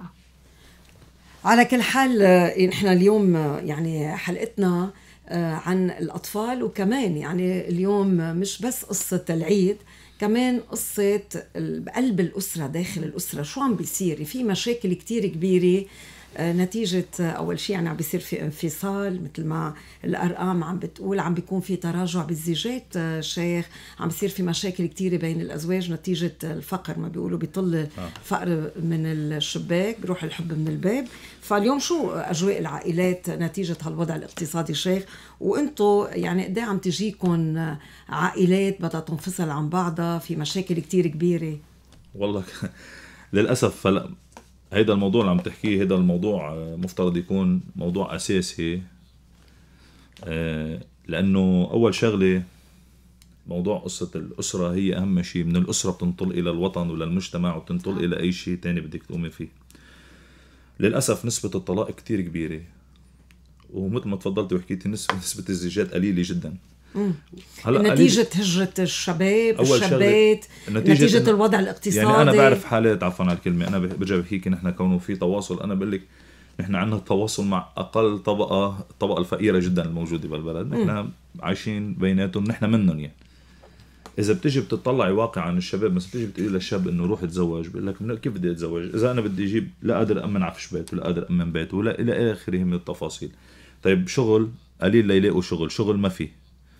Speaker 1: على كل حال نحن اليوم يعني حلقتنا عن الأطفال، وكمان يعني اليوم مش بس قصة العيد، كمان قصة قلب الأسرة، داخل الأسرة شو عم بيصير. في مشاكل كتير كبيرة نتيجة أول شيء يعني عم بيصير في انفصال، مثل ما الأرقام عم بتقول، عم بيكون في تراجع بالزيجات شيخ، عم بيصير في مشاكل كتيرة بين الأزواج نتيجة الفقر، ما بيقولوا بيطل الفقر من الشباك بيروح الحب من الباب. فاليوم شو أجواء العائلات نتيجة هالوضع الاقتصادي شيخ؟ وانتو يعني قد عم تجيكم عائلات بدها تنفصل عن بعضها في مشاكل كتير كبيرة؟
Speaker 2: والله للأسف هلا هيدا الموضوع اللي عم تحكيه، هيدا الموضوع مفترض يكون موضوع أساسي، لأنه أول شغلة موضوع قصة الأسرة هي أهم شيء. من الأسرة بتنطل إلى الوطن وللمجتمع وبتنطل إلى أي شيء تاني بدك تقومي فيه. للأسف نسبة الطلاق كتير كبيرة، ومثل ما تفضلت وحكيتي نسبة نسبة الزيجات قليلة جدا.
Speaker 1: هلا نتيجة هجرة الشباب الشابات، نتيجة, نتيجة الوضع الاقتصادي.
Speaker 2: يعني أنا بعرف حالات، عفوا على الكلمة، أنا برجع بحكيك نحن كونه في تواصل، أنا بقول لك نحن عندنا تواصل مع أقل طبقة، الطبقة الفقيرة جدا الموجودة بالبلد، نحن عايشين بيناتهم، نحن منهم. يعني إذا بتجي بتطلعي واقعا الشباب، مثلا بتجي بتقولي للشاب إنه روح تزوج، بقول لك كيف بدي أتزوج إذا أنا بدي أجيب لا قادر أمن عفش بيت ولا قادر أمن بيت ولا إلى آخره من التفاصيل. طيب شغل قليل ليلاقوا شغل، شغل ما فيه،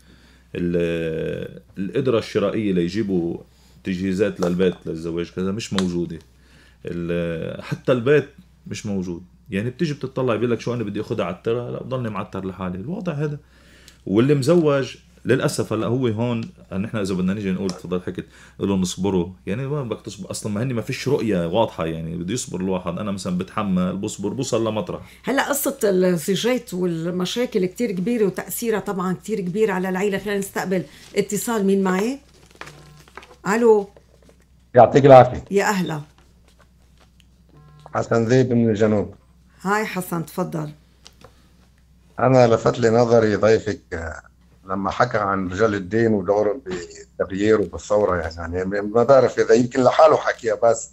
Speaker 2: القدرة الشرائية ليجيبوا تجهيزات للبيت للزواج كذا مش موجودة، حتى البيت مش موجود. يعني بتيجي بتطلع بيقول لك شو أنا بدي أخذها عترة، لا بضلني معتر لحالي، الوضع هذا. واللي مزوج للأسف هلا هو هون، نحن إذا بدنا نيجي نقول تفضل حكيت قولوا نصبروا، يعني ما بدك تصبر أصلا، ما هني ما فيش رؤية واضحة، يعني بده يصبر الواحد. أنا مثلا بتحمل بصبر بوصل لمطرح.
Speaker 1: هلا قصة الزيجات والمشاكل كتير كبيرة وتأثيرها طبعا كتير كبير على العيلة. خلينا نستقبل اتصال. مين معي؟ ألو.
Speaker 4: يعطيك العافية.
Speaker 1: يا أهلا.
Speaker 4: حسن ذيب من الجنوب.
Speaker 1: هاي حسن تفضل.
Speaker 4: أنا لفت لي نظري ضيفك لما حكى عن رجال الدين ودورهم بالتغيير وبالثورة، يعني ما بعرف إذا يمكن لحاله حكيها، بس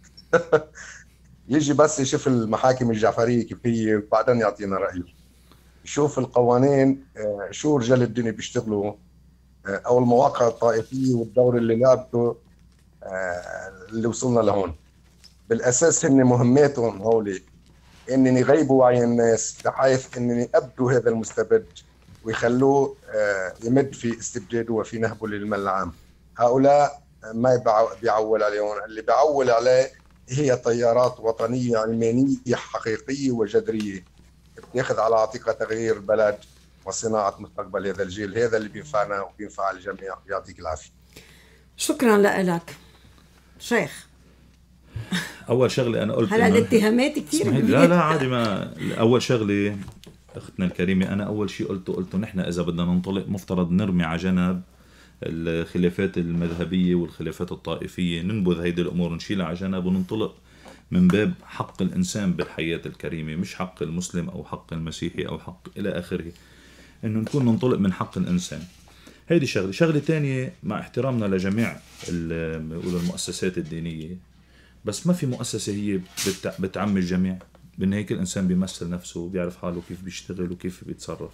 Speaker 4: يجي بس يشوف المحاكم الجعفرية كيف هي وبعدين يعطينا رأيه، يشوف القوانين شو رجال الدين بيشتغلوا أو المواقع الطائفية والدور اللي لعبته اللي وصلنا لهون. بالأساس هن مهماتهم هولي إنني يغيبوا وعي الناس بحيث إنني أبدوا هذا المستبد ويخلوه يمد في استبداده وفي نهبه للمال العام. هؤلاء ما بيعول عليهم، اللي بيعول عليه هي تيارات وطنية علمانية حقيقية وجذرية بتاخذ على عاتقها تغيير البلد وصناعة مستقبل هذا الجيل. هذا اللي بينفعنا وبينفع الجميع. يعطيك العافية.
Speaker 1: شكرا لك شيخ.
Speaker 2: أول شغلة أنا قلت
Speaker 1: هلا الاتهامات كتير.
Speaker 2: لا لا عادي. ما أول شغلة أختنا الكريمة، أنا أول شيء قلته قلته نحن إذا بدنا ننطلق مفترض نرمي على جنب الخلافات المذهبية والخلافات الطائفية، ننبذ هيدي الأمور نشيلها على جنب وننطلق من باب حق الإنسان بالحياة الكريمة، مش حق المسلم أو حق المسيحي أو حق إلى آخره، إنه نكون ننطلق من حق الإنسان. هيدي شغلة. شغلة تانية، مع احترامنا لجميع المؤسسات الدينية، بس ما في مؤسسة هي بتعمي الجميع. بالنهاية كل إنسان بيمثل نفسه وبيعرف حاله كيف بيشتغل وكيف بيتصرف.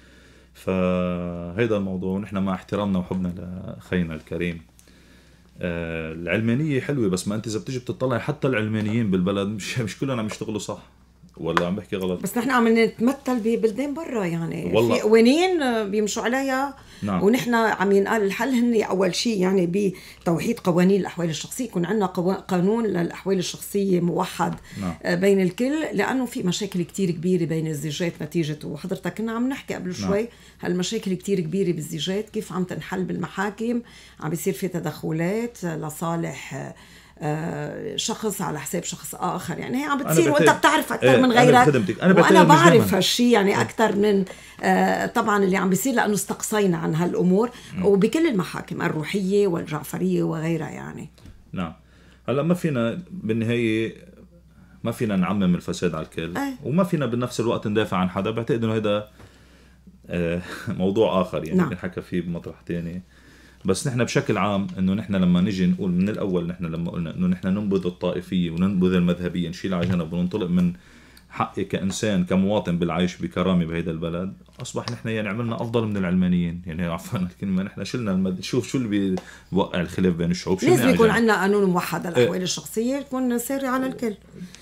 Speaker 2: فهيدا الموضوع، ونحن مع احترامنا وحبنا لأخينا الكريم. آه العلمانية حلوة، بس ما أنت إذا بتيجي بتطلع حتى العلمانيين بالبلد مش مش كلنا عم يشتغلوا صح، ولا عم بحكي غلط؟
Speaker 1: بس نحن عم نتمثل ببلدان برا، يعني
Speaker 2: والله.
Speaker 1: في قوانين بيمشوا عليها.
Speaker 2: نعم.
Speaker 1: ونحن عم ينقال الحل هن أول شيء يعني بتوحيد قوانين الأحوال الشخصية، يكون عندنا قانون للأحوال الشخصية موحد.
Speaker 2: نعم.
Speaker 1: بين الكل، لأنه في مشاكل كتير كبيرة بين الزيجات نتيجة، وحضرتك كنا عم نحكي قبل شوي. نعم. هالمشاكل كتير كبيرة بالزيجات كيف عم تنحل بالمحاكم، عم بيصير في تدخلات لصالح شخص على حساب شخص آخر، يعني هي عم بتصير وانت بتعرف أكثر ايه من غيرك.
Speaker 2: أنا
Speaker 1: وأنا بعرف هالشي يعني أكثر من آه طبعا اللي عم بيصير، لأنه استقصينا عن هالأمور م. وبكل المحاكم الروحية والجعفرية وغيرها يعني.
Speaker 2: نعم. هلا ما فينا بالنهاية ما فينا نعمم الفساد على الكل. ايه. وما فينا بنفس الوقت ندافع عن حدا. بعتقد إنه هذا آه موضوع آخر يعني. نعم. نحكي فيه بمطرح تاني. بس نحن بشكل عام انه نحن لما نجي نقول من الاول، نحن لما قلنا انه نحن ننبذ الطائفيه وننبذ المذهبيه، نشيل على جنب وننطلق من حقي كانسان كمواطن بالعيش بكرامه بهيدا البلد، اصبح نحن يعني عملنا افضل من العلمانيين. يعني عفوا الكلمه، نحن شلنا المد... شوف شو اللي بيوقع الخلاف بين الشعوب.
Speaker 1: لازم يكون عندنا قانون موحد للاحوال الشخصيه يكون ساري على الكل.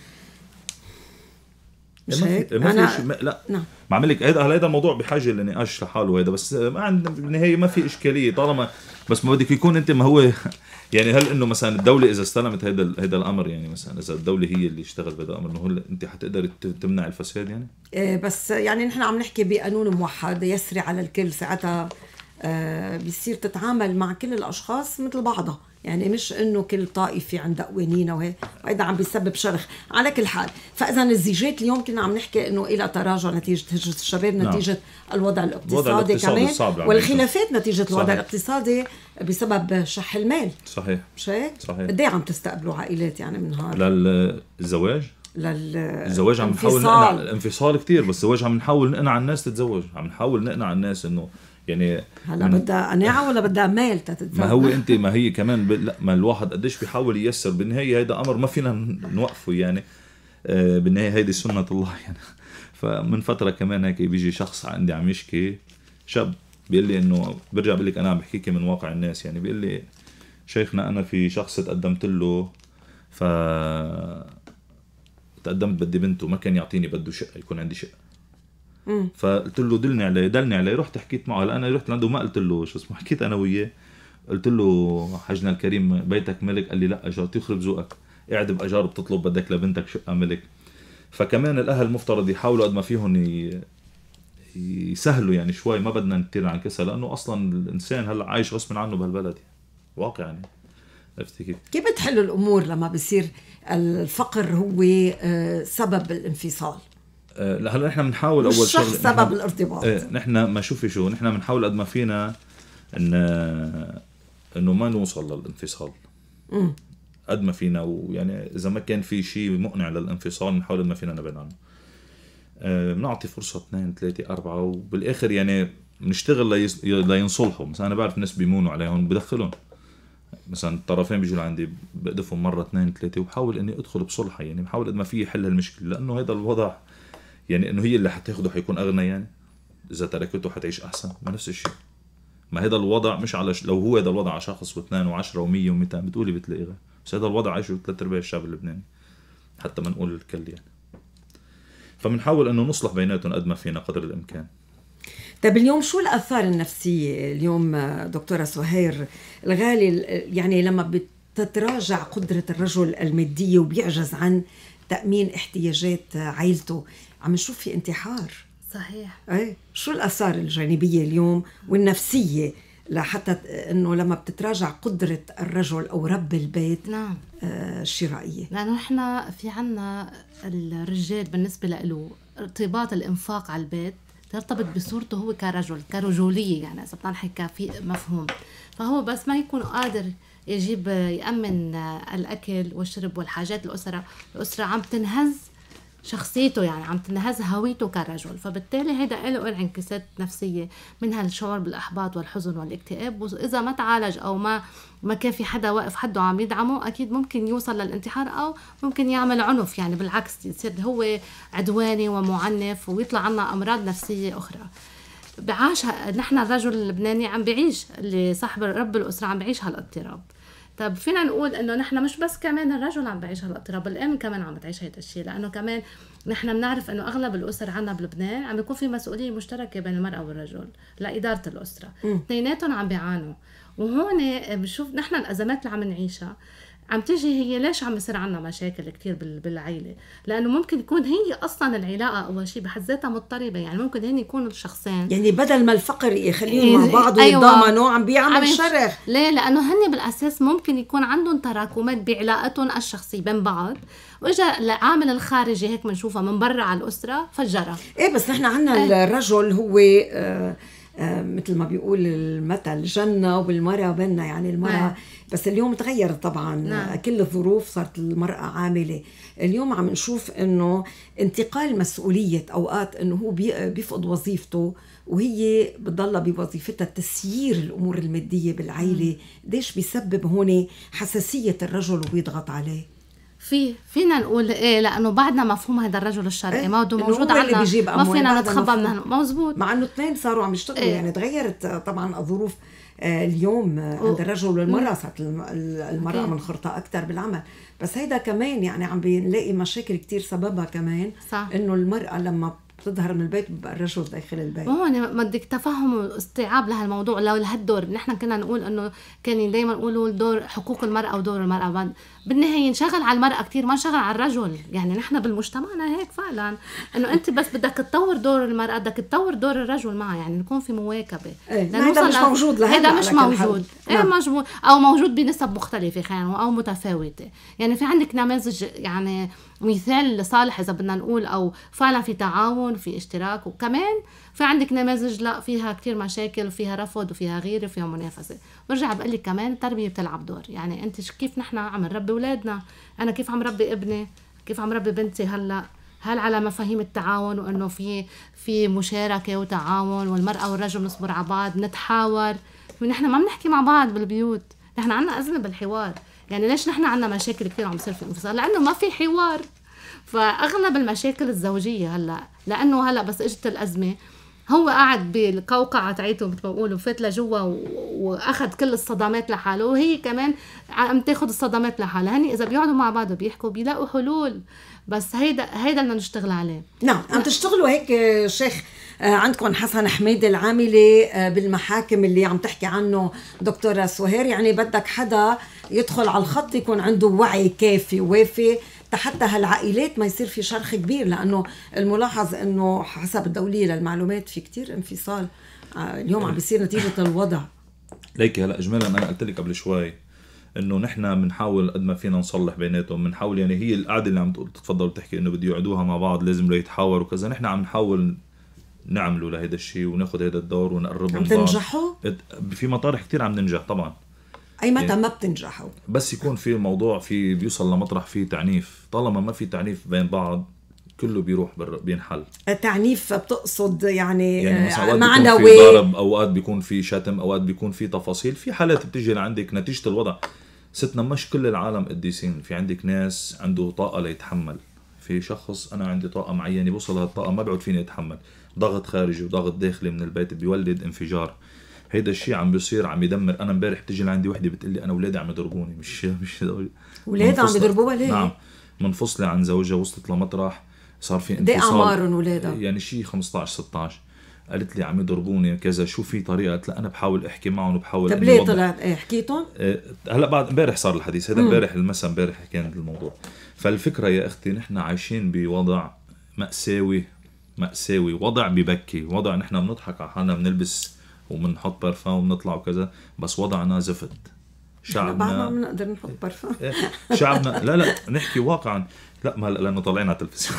Speaker 2: مش هيك؟ ما أنا... في ما... لا نعم. ما عملك هذا هذا الموضوع بحاجه لنقاش لحاله هذا، بس ما عندنا بالنهايه ما في اشكاليه طالما بس ما بدك يكون انت ما هو يعني. هل انه مثلا الدوله اذا استلمت هذا هذا الامر، يعني مثلا اذا الدوله هي اللي اشتغل بهذا الامر، انه انت حتقدر تمنع الفساد يعني؟
Speaker 1: إيه بس يعني نحن عم نحكي بقانون موحد يسري على الكل، ساعتها آه بيصير تتعامل مع كل الاشخاص مثل بعضها، يعني مش انه كل طائفه عندها قوانينها وهيك، وهذا عم بيسبب شرخ. على كل حال، فاذا الزيجات اليوم كنا عم نحكي انه الى تراجع نتيجه هجره الشباب، نتيجه نعم. الوضع الاقتصادي كمان، والخلافات نتيجه الوضع صحيح. الاقتصادي بسبب شح المال.
Speaker 2: صحيح
Speaker 1: مش هيك؟
Speaker 2: صحيح.
Speaker 1: قد ايه عم تستقبلوا عائلات يعني من هذا
Speaker 2: للزواج؟ للزواج عم نحاول نقنع الانفصال كتير، بس الزواج عم نحاول نقنع الناس تتزوج، عم نحاول نقنع الناس انه يعني
Speaker 1: هلا بدها قناعه ولا بدها مال تتزوج؟
Speaker 2: ما هو انت ما هي كمان ب... لا ما الواحد قديش بيحاول ييسر، بالنهايه هيدا امر ما فينا نوقفه يعني، آه بالنهايه هيدي سنه الله يعني. فمن فتره كمان هيك بيجي شخص عندي عم يشكي، شاب بيقول لي انه برجع بقول لك انا عم بحكيك من واقع الناس يعني، بيقول لي شيخنا انا في شخص تقدمت له، ف تقدمت بدي بنته ما كان يعطيني، بده شقه يكون عندي شقه. مم. فقلت له دلني عليه دلني عليه، رحت حكيت معه. هلا انا رحت عنده ما قلت له شو اسمه، حكيت انا وياه قلت له حجنا الكريم بيتك ملك؟ قال لي لا اجار. يخرب ذوقك، قاعد باجار بتطلب بدك لبنتك شقه ملك. فكمان الاهل مفترض يحاولوا قد ما فيهم يسهلوا يعني شوي، ما بدنا نكتير عن كسل، لانه اصلا الانسان هلا عايش غصب عنه بهالبلد واقع يعني. عرفتي كيف؟
Speaker 1: كيف بتحلوا الامور لما بصير الفقر هو سبب الانفصال؟
Speaker 2: لا هلا نحن بنحاول اول شيء
Speaker 1: سبب الارتباط.
Speaker 2: اه نحن ما شوفي شو نحن بنحاول قد ما فينا ان انه ما نوصل للانفصال امم قد ما فينا، ويعني اذا ما كان في شيء مقنع للانفصال بنحاول قد ما فينا نبعد عنه. اه بنعطي فرصه اثنين ثلاثه اربعه، وبالاخر يعني بنشتغل ليس... لينصلحوا. مثلا انا بعرف ناس بيمونوا عليهم بدخلهم، مثلا الطرفين بيجوا لعندي بقدفهم مره اثنين ثلاثه، وبحاول اني ادخل بصلحه يعني، بحاول قد ما في حل هالمشكله، لانه هذا الوضع يعني انه هي اللي حتاخده حيكون اغنى يعني، اذا تركته حتعيش احسن. ما نفس الشيء، ما هذا الوضع مش على ش... لو هو هذا الوضع على شخص واثنين وعشرة ومية ومئتين بتقولي بتلاقي غير، بس هذا الوضع عايشه ثلاث ارباع الشعب اللبناني حتى ما نقول الكل يعني. فبنحاول انه نصلح بيناتهم قد ما فينا قدر الامكان.
Speaker 1: طيب اليوم شو الآثار النفسية اليوم دكتورة سهير الغالي، يعني لما بتتراجع قدرة الرجل المادية وبيعجز عن تأمين احتياجات عائلته، عم نشوف في انتحار؟
Speaker 3: صحيح.
Speaker 1: ايه شو الآثار الجانبية اليوم والنفسية لحتى انه لما بتتراجع قدرة الرجل او رب البيت
Speaker 3: نعم
Speaker 1: آه الشرائية؟
Speaker 3: لأنه احنا في عنا الرجال بالنسبة له ارتباط الإنفاق على البيت ترتبط بصورته هو كرجل، كرجولية يعني إذا بدنا نحكي كفي مفهوم. فهو بس ما يكون قادر يجيب يأمن الأكل والشرب والحاجات الأسرة، الأسرة عم تنهز شخصيته يعني، عم تنهز هويته كرجل. فبالتالي هيدا له انعكاسات نفسية، منها الشعور بالإحباط والحزن والاكتئاب، وإذا ما تعالج أو ما ما كان في حدا واقف حده عم يدعمه أكيد ممكن يوصل للانتحار، أو ممكن يعمل عنف يعني، بالعكس يصير هو عدواني ومعنف ويطلع عنا أمراض نفسية أخرى. بعاشها نحن الرجل اللبناني عم بعيش، اللي صاحب رب الأسرة عم بعيش هالاضطراب. طب فينا نقول انه نحن مش بس كمان الرجل عم بعيش هالاضطراب، الام كمان عم بتعيش هيدا الشيء، لانه كمان نحن بنعرف انه اغلب الاسر عنا بلبنان عم بيكون في مسؤوليه مشتركه بين المراه والرجل لاداره الاسره، اثنيناتهم عم بيعانوا. وهون بنشوف نحن الازمات اللي عم نعيشها عم تيجي هي ليش عم يصير عنا مشاكل كتير بالعائله، لانه ممكن يكون هي اصلا العلاقه اول شيء بحد ذاتها مضطربه يعني، ممكن هن يكونوا الشخصين
Speaker 1: يعني بدل ما الفقر يخليهم مع بعض ويتضامنوا عم بيعمل شرخ.
Speaker 3: ليه؟ لانه هن بالاساس ممكن يكون عندهم تراكمات بعلاقتهم الشخصيه بين بعض، واجا العامل الخارجي هيك بنشوفها من برا على الاسره فجرها.
Speaker 1: ايه بس نحن عندنا اه. الرجل هو آه آه مثل ما بيقول المثل جنة وبالمرأة بنا يعني المرأة آه. بس اليوم تغيرت طبعا نعم. كل الظروف صارت المرأة عاملة. اليوم عم نشوف انه انتقال مسؤولية اوقات انه هو بيفقد وظيفته وهي بتضلها بوظيفتها تسيير الامور المادية بالعائلة، ليش بيسبب هون حساسية الرجل وبيضغط عليه؟
Speaker 3: في فينا نقول ايه لانه بعدنا مفهوم هذا الرجل الشرعي إيه؟ موجود موجود عندنا، ما فينا نتخبى منه. مزبوط،
Speaker 1: مع انه اثنين صاروا عم يشتغلوا إيه؟ يعني تغيرت طبعا الظروف اليوم عند الرجل والمرأة، صارت المرأة منخرطة أكتر بالعمل، بس هيدا كمان يعني عم بنلاقي مشاكل كتير سببها كمان صح. إنه المرأة لما بتظهر من البيت بيبقى الرجل داخل البيت.
Speaker 3: هون بدك تفهم واستيعاب لهالموضوع. لو لهالدور نحن كنا نقول انه كان دائما يقولوا دور حقوق المراه ودور المراه، بالنهايه نشغل على المراه كثير ما نشغل على الرجل. يعني نحن بالمجتمعنا هيك فعلا انه انت بس بدك تطور دور المراه بدك تطور دور الرجل معها، يعني نكون في مواكبه.
Speaker 1: هذا مش موجود لهلا،
Speaker 3: هذا مش موجود ايه موجود او موجود بنسب مختلفه خلينا او متفاوته. يعني في عندك نماذج يعني مثال لصالح اذا بدنا نقول او فعلا في تعاون في اشتراك، وكمان في عندك نماذج لا فيها كتير مشاكل وفيها رفض وفيها غيره وفيها منافسه. برجع بقول لك كمان التربيه بتلعب دور. يعني انت كيف نحن عم نربي اولادنا، انا كيف عم ربي ابني، كيف عم ربي بنتي هلا، هل على مفاهيم التعاون وانه في في مشاركه وتعاون والمراه والرجل نصبر على بعض نتحاور. ونحن ما بنحكي مع بعض بالبيوت، نحن عنا ازمه بالحوار. يعني ليش نحن عنا مشاكل كثير عم يصير في الانفصال؟ لانه ما في حوار. فاغلب المشاكل الزوجيه هلا لانه هلا بس اجت الازمه هو قاعد بالقوقعه تاعته مثل ما بيقولوا فات لجوا واخذ كل الصدمات لحاله، وهي كمان عم تاخذ الصدمات لحالها. هني اذا بيقعدوا مع بعض وبيحكوا بيلاقوا حلول. بس هيدا هيدا بدنا نشتغل عليه.
Speaker 1: نعم عم تشتغلوا هيك شيخ. عندكم حسن حميد العاملة بالمحاكم اللي عم تحكي عنه دكتورة سهير، يعني بدك حدا يدخل على الخط يكون عنده وعي كافي ووافي حتى هالعائلات ما يصير في شرخ كبير، لأنه الملاحظ أنه حسب الدولية للمعلومات في كتير انفصال اليوم عم بيصير نتيجة الوضع.
Speaker 2: ليكي هلا اجمالا انا قلت لك قبل شوي انه نحن بنحاول قد ما فينا نصلح بيناتهم، بنحاول يعني هي القعده اللي عم تتفضل تحكي انه بده يقعدوها مع بعض لازم يتحاوروا وكذا، نحن عم نحاول نعملوا لهيدا الشيء وناخذ هيدا الدور ونقربهم.
Speaker 1: عم تنجحوا؟
Speaker 2: في مطارح كتير عم ننجح طبعا.
Speaker 1: اي متى يعني ما بتنجحوا؟
Speaker 2: بس يكون في الموضوع في بيوصل لمطرح فيه تعنيف. طالما ما في تعنيف بين بعض كله بيروح بينحل.
Speaker 1: التعنيف بتقصد يعني,
Speaker 2: يعني
Speaker 1: معنوي؟
Speaker 2: في ضرب، اوقات بيكون في شتم، اوقات بيكون في تفاصيل. في حالات بتيجي لعندك نتيجة الوضع. ستنا مش كل العالم قديسين، في عندك ناس عنده طاقة ليتحمل. في شخص انا عندي طاقة معينة بوصل هالطاقة ما بعد فيني اتحمل، ضغط خارجي وضغط داخلي من البيت بيولد انفجار. هيدا الشيء عم بيصير عم يدمر. انا امبارح بتيجي لعندي وحده بتقلي انا اولادي عم يضربوني. مش مش
Speaker 1: اولاد عم يضربوها ليه؟
Speaker 2: نعم منفصله عن زوجها، وصلت لمطرح صار في انفصال.
Speaker 1: دي اعمارهم اولادها؟
Speaker 2: يعني شيء خمسطعش ستطعش. قالت لي عم يضربوني كذا، شو في طريقه؟ قلت لها انا بحاول احكي معهم وبحاول.
Speaker 1: طب ليه طلعت ايه حكيتهم؟
Speaker 2: هلا بعد امبارح صار الحديث هذا، امبارح المساء امبارح كان الموضوع. فالفكره يا اختي نحن عايشين بوضع مأساوي مأساوي، وضع ببكي، وضع نحن بنضحك على حالنا بنلبس وبنحط برفان وبنطلع وكذا، بس وضعنا زفت.
Speaker 1: شعبنا بعد ما بنقدر نحط برفان.
Speaker 2: شعبنا لا لا نحكي واقعا، لا ما لانه طالعين على التلفزيون.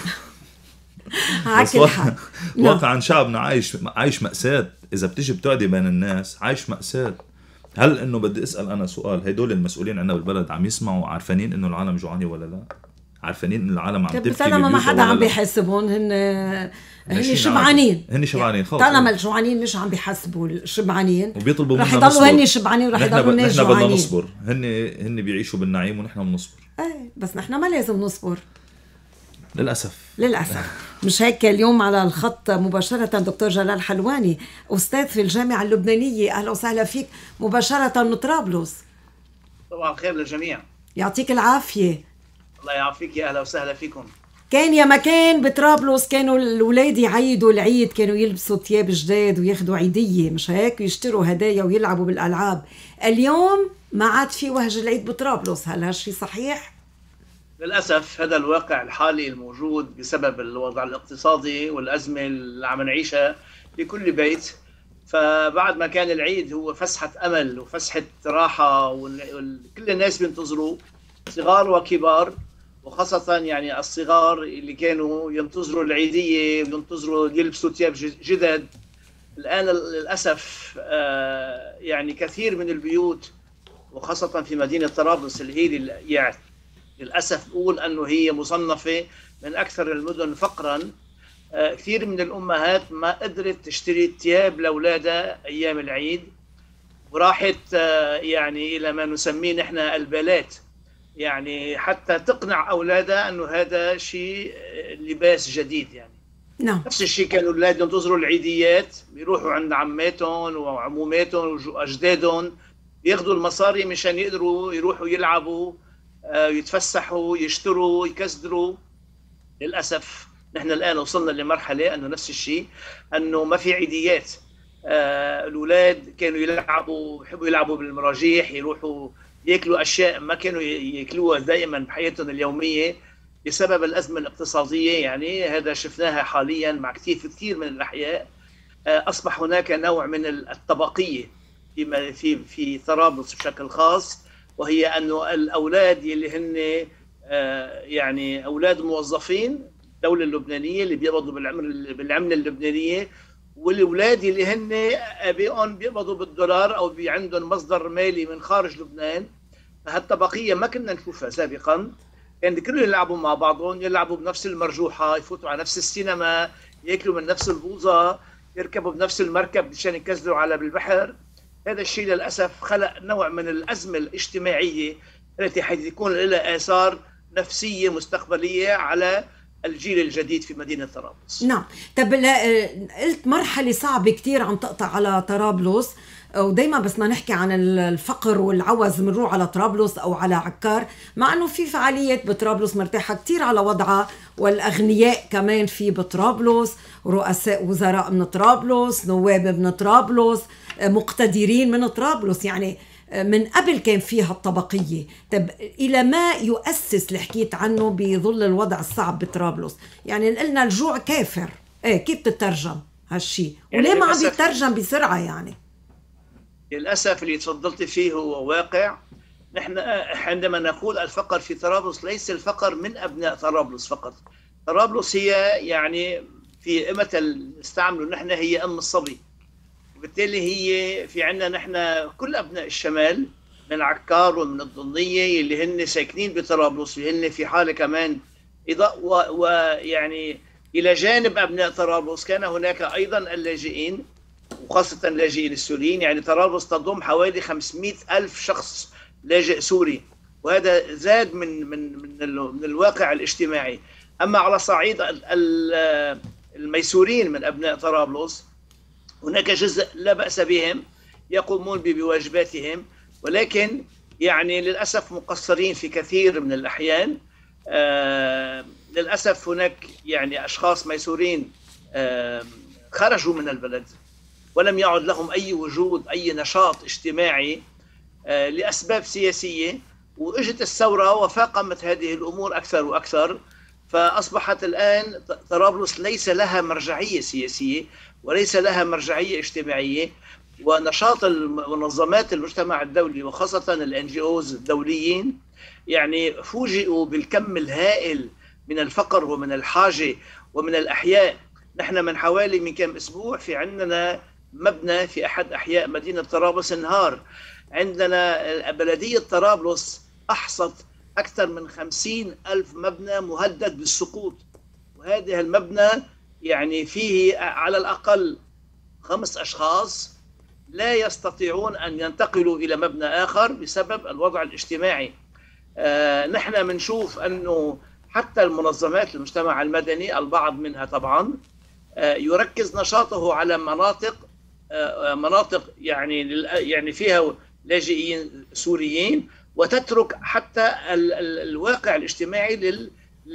Speaker 1: بس واقعا,
Speaker 2: واقعا شعبنا عايش عايش مأساة. اذا بتيجي بتقعدي بين الناس عايش مأساة. هل انه بدي اسال انا سؤال، هدول المسؤولين عندنا بالبلد عم يسمعوا عارفانين انه العالم جوعانه ولا لا؟ عارفانين ان العالم عم تبكي
Speaker 1: طالما ما حدا عم بيحاسبهم، هن هن شبعانين.
Speaker 2: هن شبعانين خلص.
Speaker 1: طالما الجوعانين مش عم بيحاسبوا الشبعانين
Speaker 2: وبيطلبوا
Speaker 1: رح يضلوا هن شبعانين ورح يضلوا الناس جوعانين.
Speaker 2: نحن بدنا نصبر، هن هن بيعيشوا بالنعيم ونحن بنصبر.
Speaker 1: ايه بس نحن ما لازم نصبر
Speaker 2: للاسف.
Speaker 1: للاسف مش هيك. اليوم على الخط مباشره دكتور جلال حلواني، استاذ في الجامعه اللبنانيه. اهلا وسهلا فيك مباشره من طرابلس.
Speaker 5: طبعا الخير للجميع.
Speaker 1: يعطيك العافيه.
Speaker 5: الله يعافيك، يا اهلا وسهلا فيكم.
Speaker 1: كان يا مكان بطرابلس كانوا الاولاد يعيدوا العيد، كانوا يلبسوا ثياب جداد وياخذوا عيديه مش هيك، ويشتروا هدايا ويلعبوا بالالعاب. اليوم ما عاد في وهج العيد بطرابلس، هل هالشيء صحيح؟
Speaker 5: للاسف هذا الواقع الحالي الموجود بسبب الوضع الاقتصادي والازمه اللي عم نعيشها في كل بيت. فبعد ما كان العيد هو فسحه امل وفسحه راحه وكل الناس بينتظروا، صغار وكبار، وخاصة يعني الصغار اللي كانوا ينتظروا العيدية وينتظروا يلبسوا ثياب جدد. الآن للأسف يعني كثير من البيوت وخاصة في مدينة طرابلس اللي هي يعني للأسف أقول أنه هي مصنفة من أكثر المدن فقرا، كثير من الأمهات ما قدرت تشتري ثياب لأولادها أيام العيد، وراحت يعني إلى ما نسميه نحن البالات، يعني حتى تقنع أولادها أنه هذا شيء لباس جديد. يعني
Speaker 1: نعم.
Speaker 5: نفس الشيء كانوا الأولاد ينتظروا العيديات، بيروحوا عند عماتهم وعموماتهم وأجدادهم ياخذوا المصاري مشان يقدروا يروحوا يلعبوا، يتفسحوا، يشتروا، يكسدروا. للأسف نحن الآن وصلنا لمرحلة أنه نفس الشيء، أنه ما في عيديات. آه الأولاد كانوا يلعبوا، بيحبوا يلعبوا بالمراجيح، يروحوا ياكلوا أشياء ما كانوا ياكلوها دائما بحياتهم اليومية بسبب الأزمة الاقتصادية. يعني هذا شفناها حاليا مع كثير في كثير من الأحياء. آه أصبح هناك نوع من الطبقية في في في طرابلس بشكل خاص، وهي أنه الأولاد اللي هن آه يعني أولاد موظفين الدولة اللبنانية اللي بيقبضوا بالعملة بالعملة اللبنانية، والأولاد اللي هن أبيهم بيقبضوا بالدولار أو عندهم مصدر مالي من خارج لبنان. فهالطبقية ما كنا نشوفها سابقا، كان يعني كلهم يلعبوا مع بعضهم، يلعبوا بنفس المرجوحة، يفوتوا على نفس السينما، ياكلوا من نفس البوظة، يركبوا بنفس المركب مشان يكزلوا على بالبحر. هذا الشيء للأسف خلق نوع من الأزمة الاجتماعية التي حيكون لها آثار نفسية مستقبلية على الجيل الجديد في مدينة طرابلس.
Speaker 1: نعم. طب قلت مرحلة صعبة كتير عم تقطع على طرابلس، ودايما بس ما نحكي عن الفقر والعوز بنروح على طرابلس أو على عكار، مع أنه في فعاليات بطرابلس مرتاحة كتير على وضعها، والأغنياء كمان في بطرابلس، رؤساء وزراء من طرابلس، نواب من طرابلس، مقتدرين من طرابلس. يعني من قبل كان فيها الطبقية. طب إلى ما يؤسس اللي حكيت عنه بظل الوضع الصعب بطرابلس؟ يعني قلنا الجوع كافر، ايه كيف تترجم هالشي؟ وليه يعني ما عم يترجم بسرعة؟ يعني
Speaker 5: للأسف اللي تفضلت فيه هو واقع. نحن عندما نقول الفقر في طرابلس ليس الفقر من أبناء طرابلس فقط. طرابلس هي يعني في مثل نستعمله نحن هي أم الصبي، وبالتالي هي في عندنا نحن كل أبناء الشمال من عكار ومن الضنية اللي هن ساكنين بطرابلس، اللي هن في حالة كمان ويعني إلى جانب أبناء طرابلس كان هناك أيضا اللاجئين، وخاصة اللاجئين السوريين. يعني طرابلس تضم حوالي خمسمئة ألف شخص لاجئ سوري، وهذا زاد من من من, من الواقع الاجتماعي. أما على صعيد الميسورين من أبناء طرابلس هناك جزء لا بأس بهم يقومون بواجباتهم، ولكن يعني للأسف مقصرين في كثير من الأحيان. آه للأسف هناك يعني أشخاص ميسورين آه خرجوا من البلد ولم يعد لهم أي وجود، أي نشاط اجتماعي آه لأسباب سياسية، وإجت الثورة وفاقمت هذه الأمور أكثر وأكثر. فأصبحت الآن طرابلس ليس لها مرجعية سياسية وليس لها مرجعية اجتماعية، ونشاط المنظمات المجتمع الدولي وخاصة الان جي اوز الدوليين يعني فوجئوا بالكم الهائل من الفقر ومن الحاجة ومن الأحياء. نحن من حوالي من كم أسبوع في عندنا مبنى في أحد أحياء مدينة طرابلس انهار. عندنا بلدية طرابلس أحصت أكثر من خمسين ألف مبنى مهدد بالسقوط، وهذه المبنى يعني فيه على الأقل خمس أشخاص لا يستطيعون أن ينتقلوا إلى مبنى آخر بسبب الوضع الاجتماعي. آه نحن بنشوف أنه حتى المنظمات المجتمع المدني البعض منها طبعا آه يركز نشاطه على مناطق آه مناطق يعني يعني فيها لاجئين سوريين، وتترك حتى ال ال الواقع الاجتماعي لل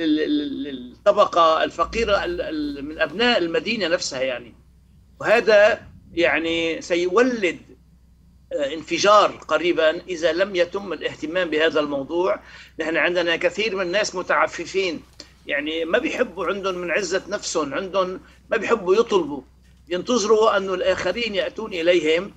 Speaker 5: للطبقة الفقيرة من أبناء المدينة نفسها. يعني وهذا يعني سيولد انفجار قريبا إذا لم يتم الاهتمام بهذا الموضوع. نحن عندنا كثير من الناس متعففين، يعني ما بيحبوا، عندهم من عزة نفسهم، عندهم ما بيحبوا يطلبوا، ينتظروا أن الآخرين يأتون إليهم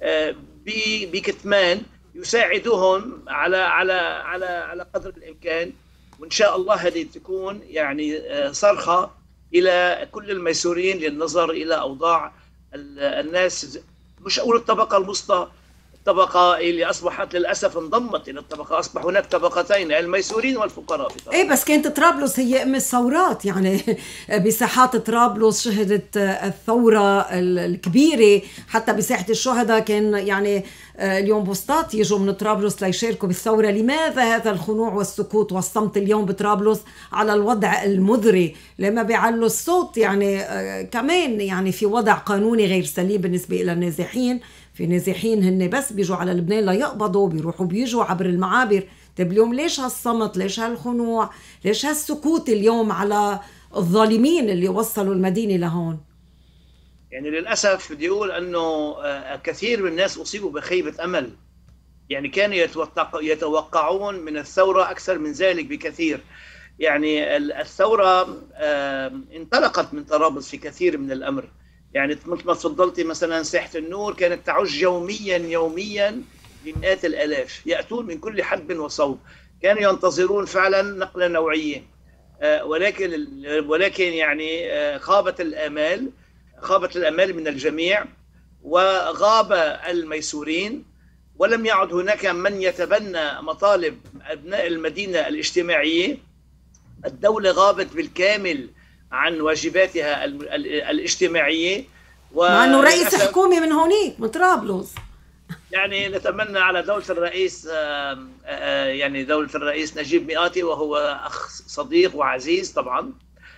Speaker 5: بكتمان يساعدوهم على على على على قدر الإمكان. وإن شاء الله هذه تكون يعني صرخة إلى كل الميسورين للنظر إلى أوضاع الناس، مش أقول الطبقة الوسطى، الطبقة اللي أصبحت للأسف انضمت إلى الطبقة، أصبح هناك طبقتين الميسورين والفقراء في طرابلس.
Speaker 1: إيه بس كانت طرابلس هي أم الثورات، يعني بساحات طرابلس شهدت الثورة الكبيرة، حتى بساحة الشهداء كان يعني اليوم بوسطات يجوا من طرابلس ليشاركوا بالثورة. لماذا هذا الخنوع والسكوت والصمت اليوم بطرابلس على الوضع المذري؟ لما بيعلوا الصوت يعني كمان يعني في وضع قانوني غير سليم بالنسبة إلى النازحين. في نازحين هن بس بيجوا على لبنان ليقبضوا، بيروحوا بيجوا عبر المعابر. طيب اليوم ليش هالصمت؟ ليش هالخنوع؟ ليش هالسكوت اليوم على الظالمين اللي وصلوا المدينة لهون.
Speaker 5: يعني للأسف بدي أقول أنه كثير من الناس أصيبوا بخيبة أمل. يعني كانوا يتوقعون من الثورة أكثر من ذلك بكثير. يعني الثورة انطلقت من طرابلس في كثير من الأمر. يعني مثل ما تفضلتي مثلا ساحة النور كانت تعج يوميا يوميا بمئات الآلاف يأتون من كل حدب وصوب. كانوا ينتظرون فعلا نقلة نوعية، ولكن ولكن يعني خابت الآمال خابت الآمال من الجميع وغاب الميسورين، ولم يعد هناك من يتبنى مطالب أبناء المدينة الاجتماعية. الدولة غابت بالكامل عن واجباتها الاجتماعية،
Speaker 1: مع انه رئيس الحكومة من هونيك من طرابلس.
Speaker 5: يعني نتمنى على دولة الرئيس يعني دولة الرئيس نجيب مئاتي، وهو أخ صديق وعزيز طبعا.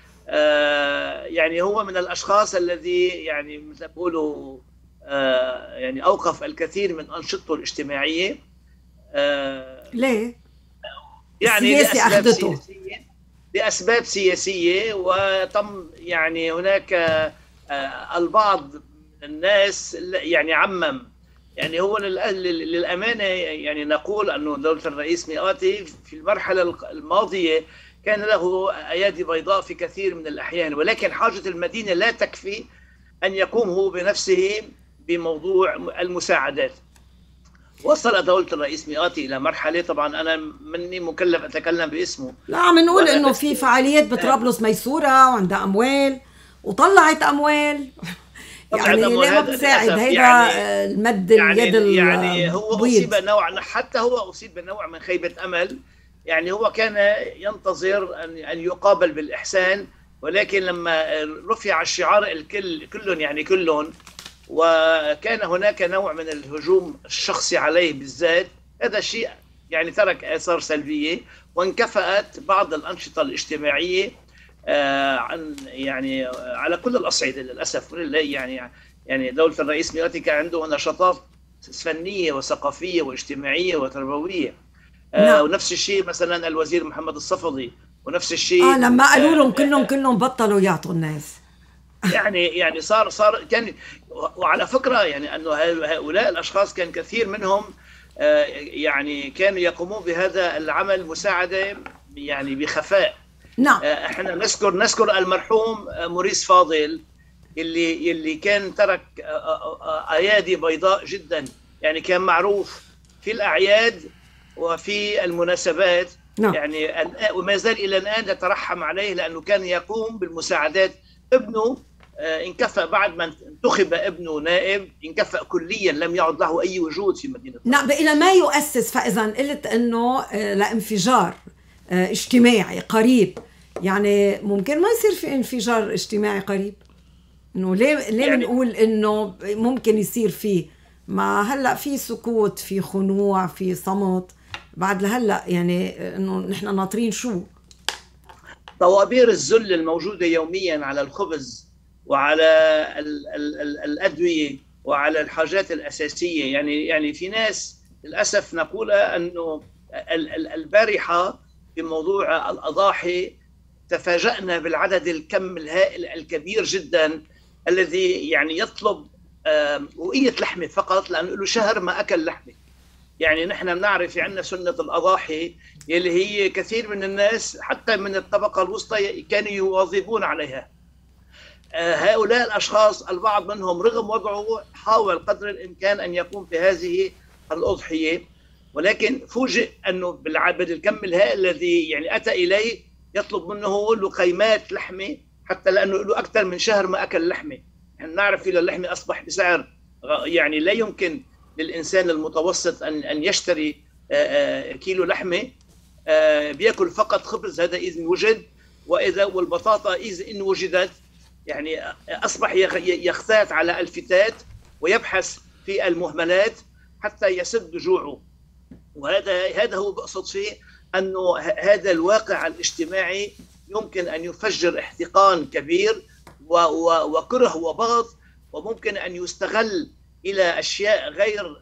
Speaker 5: يعني هو من الأشخاص الذي يعني مثل ما بيقولوا يعني أوقف الكثير من أنشطته الاجتماعية.
Speaker 1: ليه؟
Speaker 5: يعني
Speaker 1: لأسباب
Speaker 5: سياسية لأسباب سياسية وتم يعني هناك البعض من الناس يعني عمم. يعني هو للأمانة يعني نقول أنه دولة الرئيس مئاتي في المرحلة الماضية كان له أيادي بيضاء في كثير من الأحيان، ولكن حاجة المدينة لا تكفي أن يقوم هو بنفسه بموضوع المساعدات. وصل دولة الرئيس مئاتي إلى مرحلة، طبعا أنا مني مكلف أتكلم باسمه،
Speaker 1: لا عم نقول إنه في فعاليات بطرابلس ميسورة وعندها أموال وطلعت أموال. يعني ليه ما بتساعد هيدا يعني المد
Speaker 5: يعني
Speaker 1: اليد البيض؟
Speaker 5: يعني هو أصيب نوع، حتى هو أصيب بنوع من خيبة أمل. يعني هو كان ينتظر أن أن يقابل بالإحسان، ولكن لما رفع الشعار الكل كلهم يعني كلهم، وكان هناك نوع من الهجوم الشخصي عليه بالذات، هذا الشيء يعني ترك آثار سلبية، وانكفأت بعض الأنشطة الاجتماعية عن يعني على كل الأصعدة للأسف. يعني يعني دولة الرئيس مئاتي كان عنده نشاطات فنية وثقافية واجتماعية وتربوية. آه ونفس الشيء مثلا الوزير محمد الصفدي، ونفس الشيء
Speaker 1: اه لما قالوا لهم كلهم كلهم بطلوا يعطوا الناس.
Speaker 5: يعني يعني صار صار كان. وعلى فكرة يعني أنه هؤلاء الأشخاص كان كثير منهم آه يعني كانوا يقومون بهذا العمل مساعدة يعني بخفاء.
Speaker 1: نعم.
Speaker 5: آه احنا نذكر نذكر المرحوم موريس فاضل اللي اللي كان ترك أيادي بيضاء جدا. يعني كان معروف في الأعياد وفي المناسبات.
Speaker 1: نعم.
Speaker 5: يعني وما زال إلى الآن نترحم عليه لأنه كان يقوم بالمساعدات. ابنه انكفأ بعد ما انتخب ابنه نائب، انكفأ كليا، لم يعد له أي وجود في مدينة.
Speaker 1: نعم. إلى ما يؤسس. فإذا قلت أنه لانفجار اجتماعي قريب، يعني ممكن ما يصير في انفجار اجتماعي قريب؟ إنه ليه ليه
Speaker 5: يعني
Speaker 1: بنقول إنه ممكن يصير فيه؟ ما هلأ في سكوت، في خنوع، في صمت بعد لهلأ. يعني إنه نحن ناطرين شو؟
Speaker 5: طوابير الذل الموجودة يوميا على الخبز وعلى ال ال ال الأدوية وعلى الحاجات الأساسية. يعني يعني في ناس للأسف نقول أنه البارحة في موضوع الأضاحي تفاجأنا بالعدد الكم الهائل الكبير جدا الذي يعني يطلب وقية لحمة فقط لأنه له شهر ما أكل لحمة. يعني نحن بنعرف عندنا سنة الأضاحي يلي هي كثير من الناس حتى من الطبقة الوسطى كانوا يواظبون عليها. هؤلاء الأشخاص البعض منهم رغم وضعه حاول قدر الإمكان أن يقوم بهذه الأضحية، ولكن فوجئ أنه بالعدد الكم الهائل الذي يعني أتى إليه يطلب منه لقيمات لحمة حتى لأنه له أكثر من شهر ما أكل لحمة. يعني نعرف إلى اللحمة أصبح بسعر يعني لا يمكن للإنسان المتوسط أن أن يشتري كيلو لحمة، بيأكل فقط خبز هذا إذا وجد، وإذا والبطاطا إذا إن وجدت. يعني أصبح يختات على الفتات ويبحث في المهملات حتى يسد جوعه. وهذا هذا هو بقصد فيه أنه هذا الواقع الاجتماعي يمكن أن يفجر احتقان كبير وكره وبغض، وممكن أن يستغل إلى أشياء غير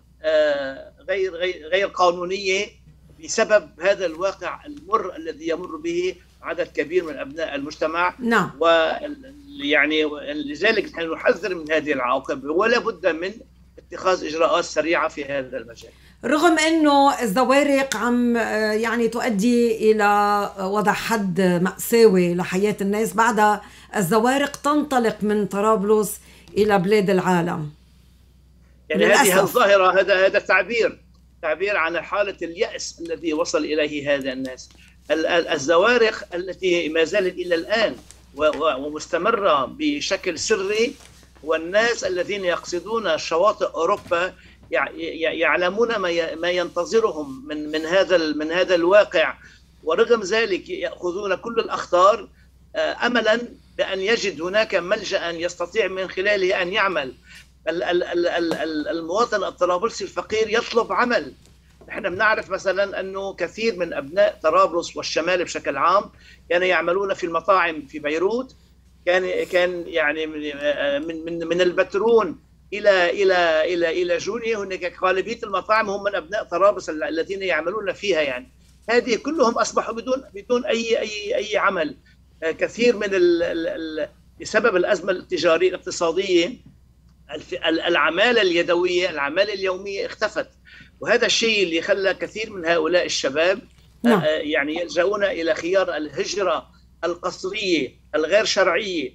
Speaker 5: غير غير غير قانونية بسبب هذا الواقع المر الذي يمر به عدد كبير من ابناء المجتمع.
Speaker 1: نعم.
Speaker 5: ويعني لذلك نحن نحذر من هذه العواقب، ولا بد من اتخاذ اجراءات سريعه في هذا المجال.
Speaker 1: رغم انه الزوارق عم يعني تؤدي الى وضع حد مأساوي لحياة الناس، بعدها الزوارق تنطلق من طرابلس الى بلاد العالم.
Speaker 5: يعني للأسف. هذه الظاهرة، هذا هذا تعبير تعبير عن حالة اليأس الذي وصل إليه هذا الناس. الزوارق التي ما زالت إلى الآن ومستمرة بشكل سري، والناس الذين يقصدون شواطئ أوروبا يعلمون ما ينتظرهم من من هذا من هذا الواقع، ورغم ذلك يأخذون كل الأخطار أملا بأن يجد هناك ملجأ يستطيع من خلاله أن يعمل. المواطن الطرابلسي الفقير يطلب عمل. نحن بنعرف مثلا أنه كثير من أبناء طرابلس والشمال بشكل عام كانوا يعملون في المطاعم في بيروت، كان كان يعني من من من البترون الى الى الى الى جونيا، هناك غالبيه المطاعم هم من ابناء طرابلس الذين يعملون فيها. يعني هذه كلهم اصبحوا بدون بدون اي اي اي عمل. كثير من ال ال بسبب الازمه التجاريه الاقتصاديه العماله اليدويه، العماله اليوميه اختفت، وهذا الشيء اللي خلى كثير من هؤلاء الشباب نعم. يعني يلجؤون الى خيار الهجره القسريه الغير شرعيه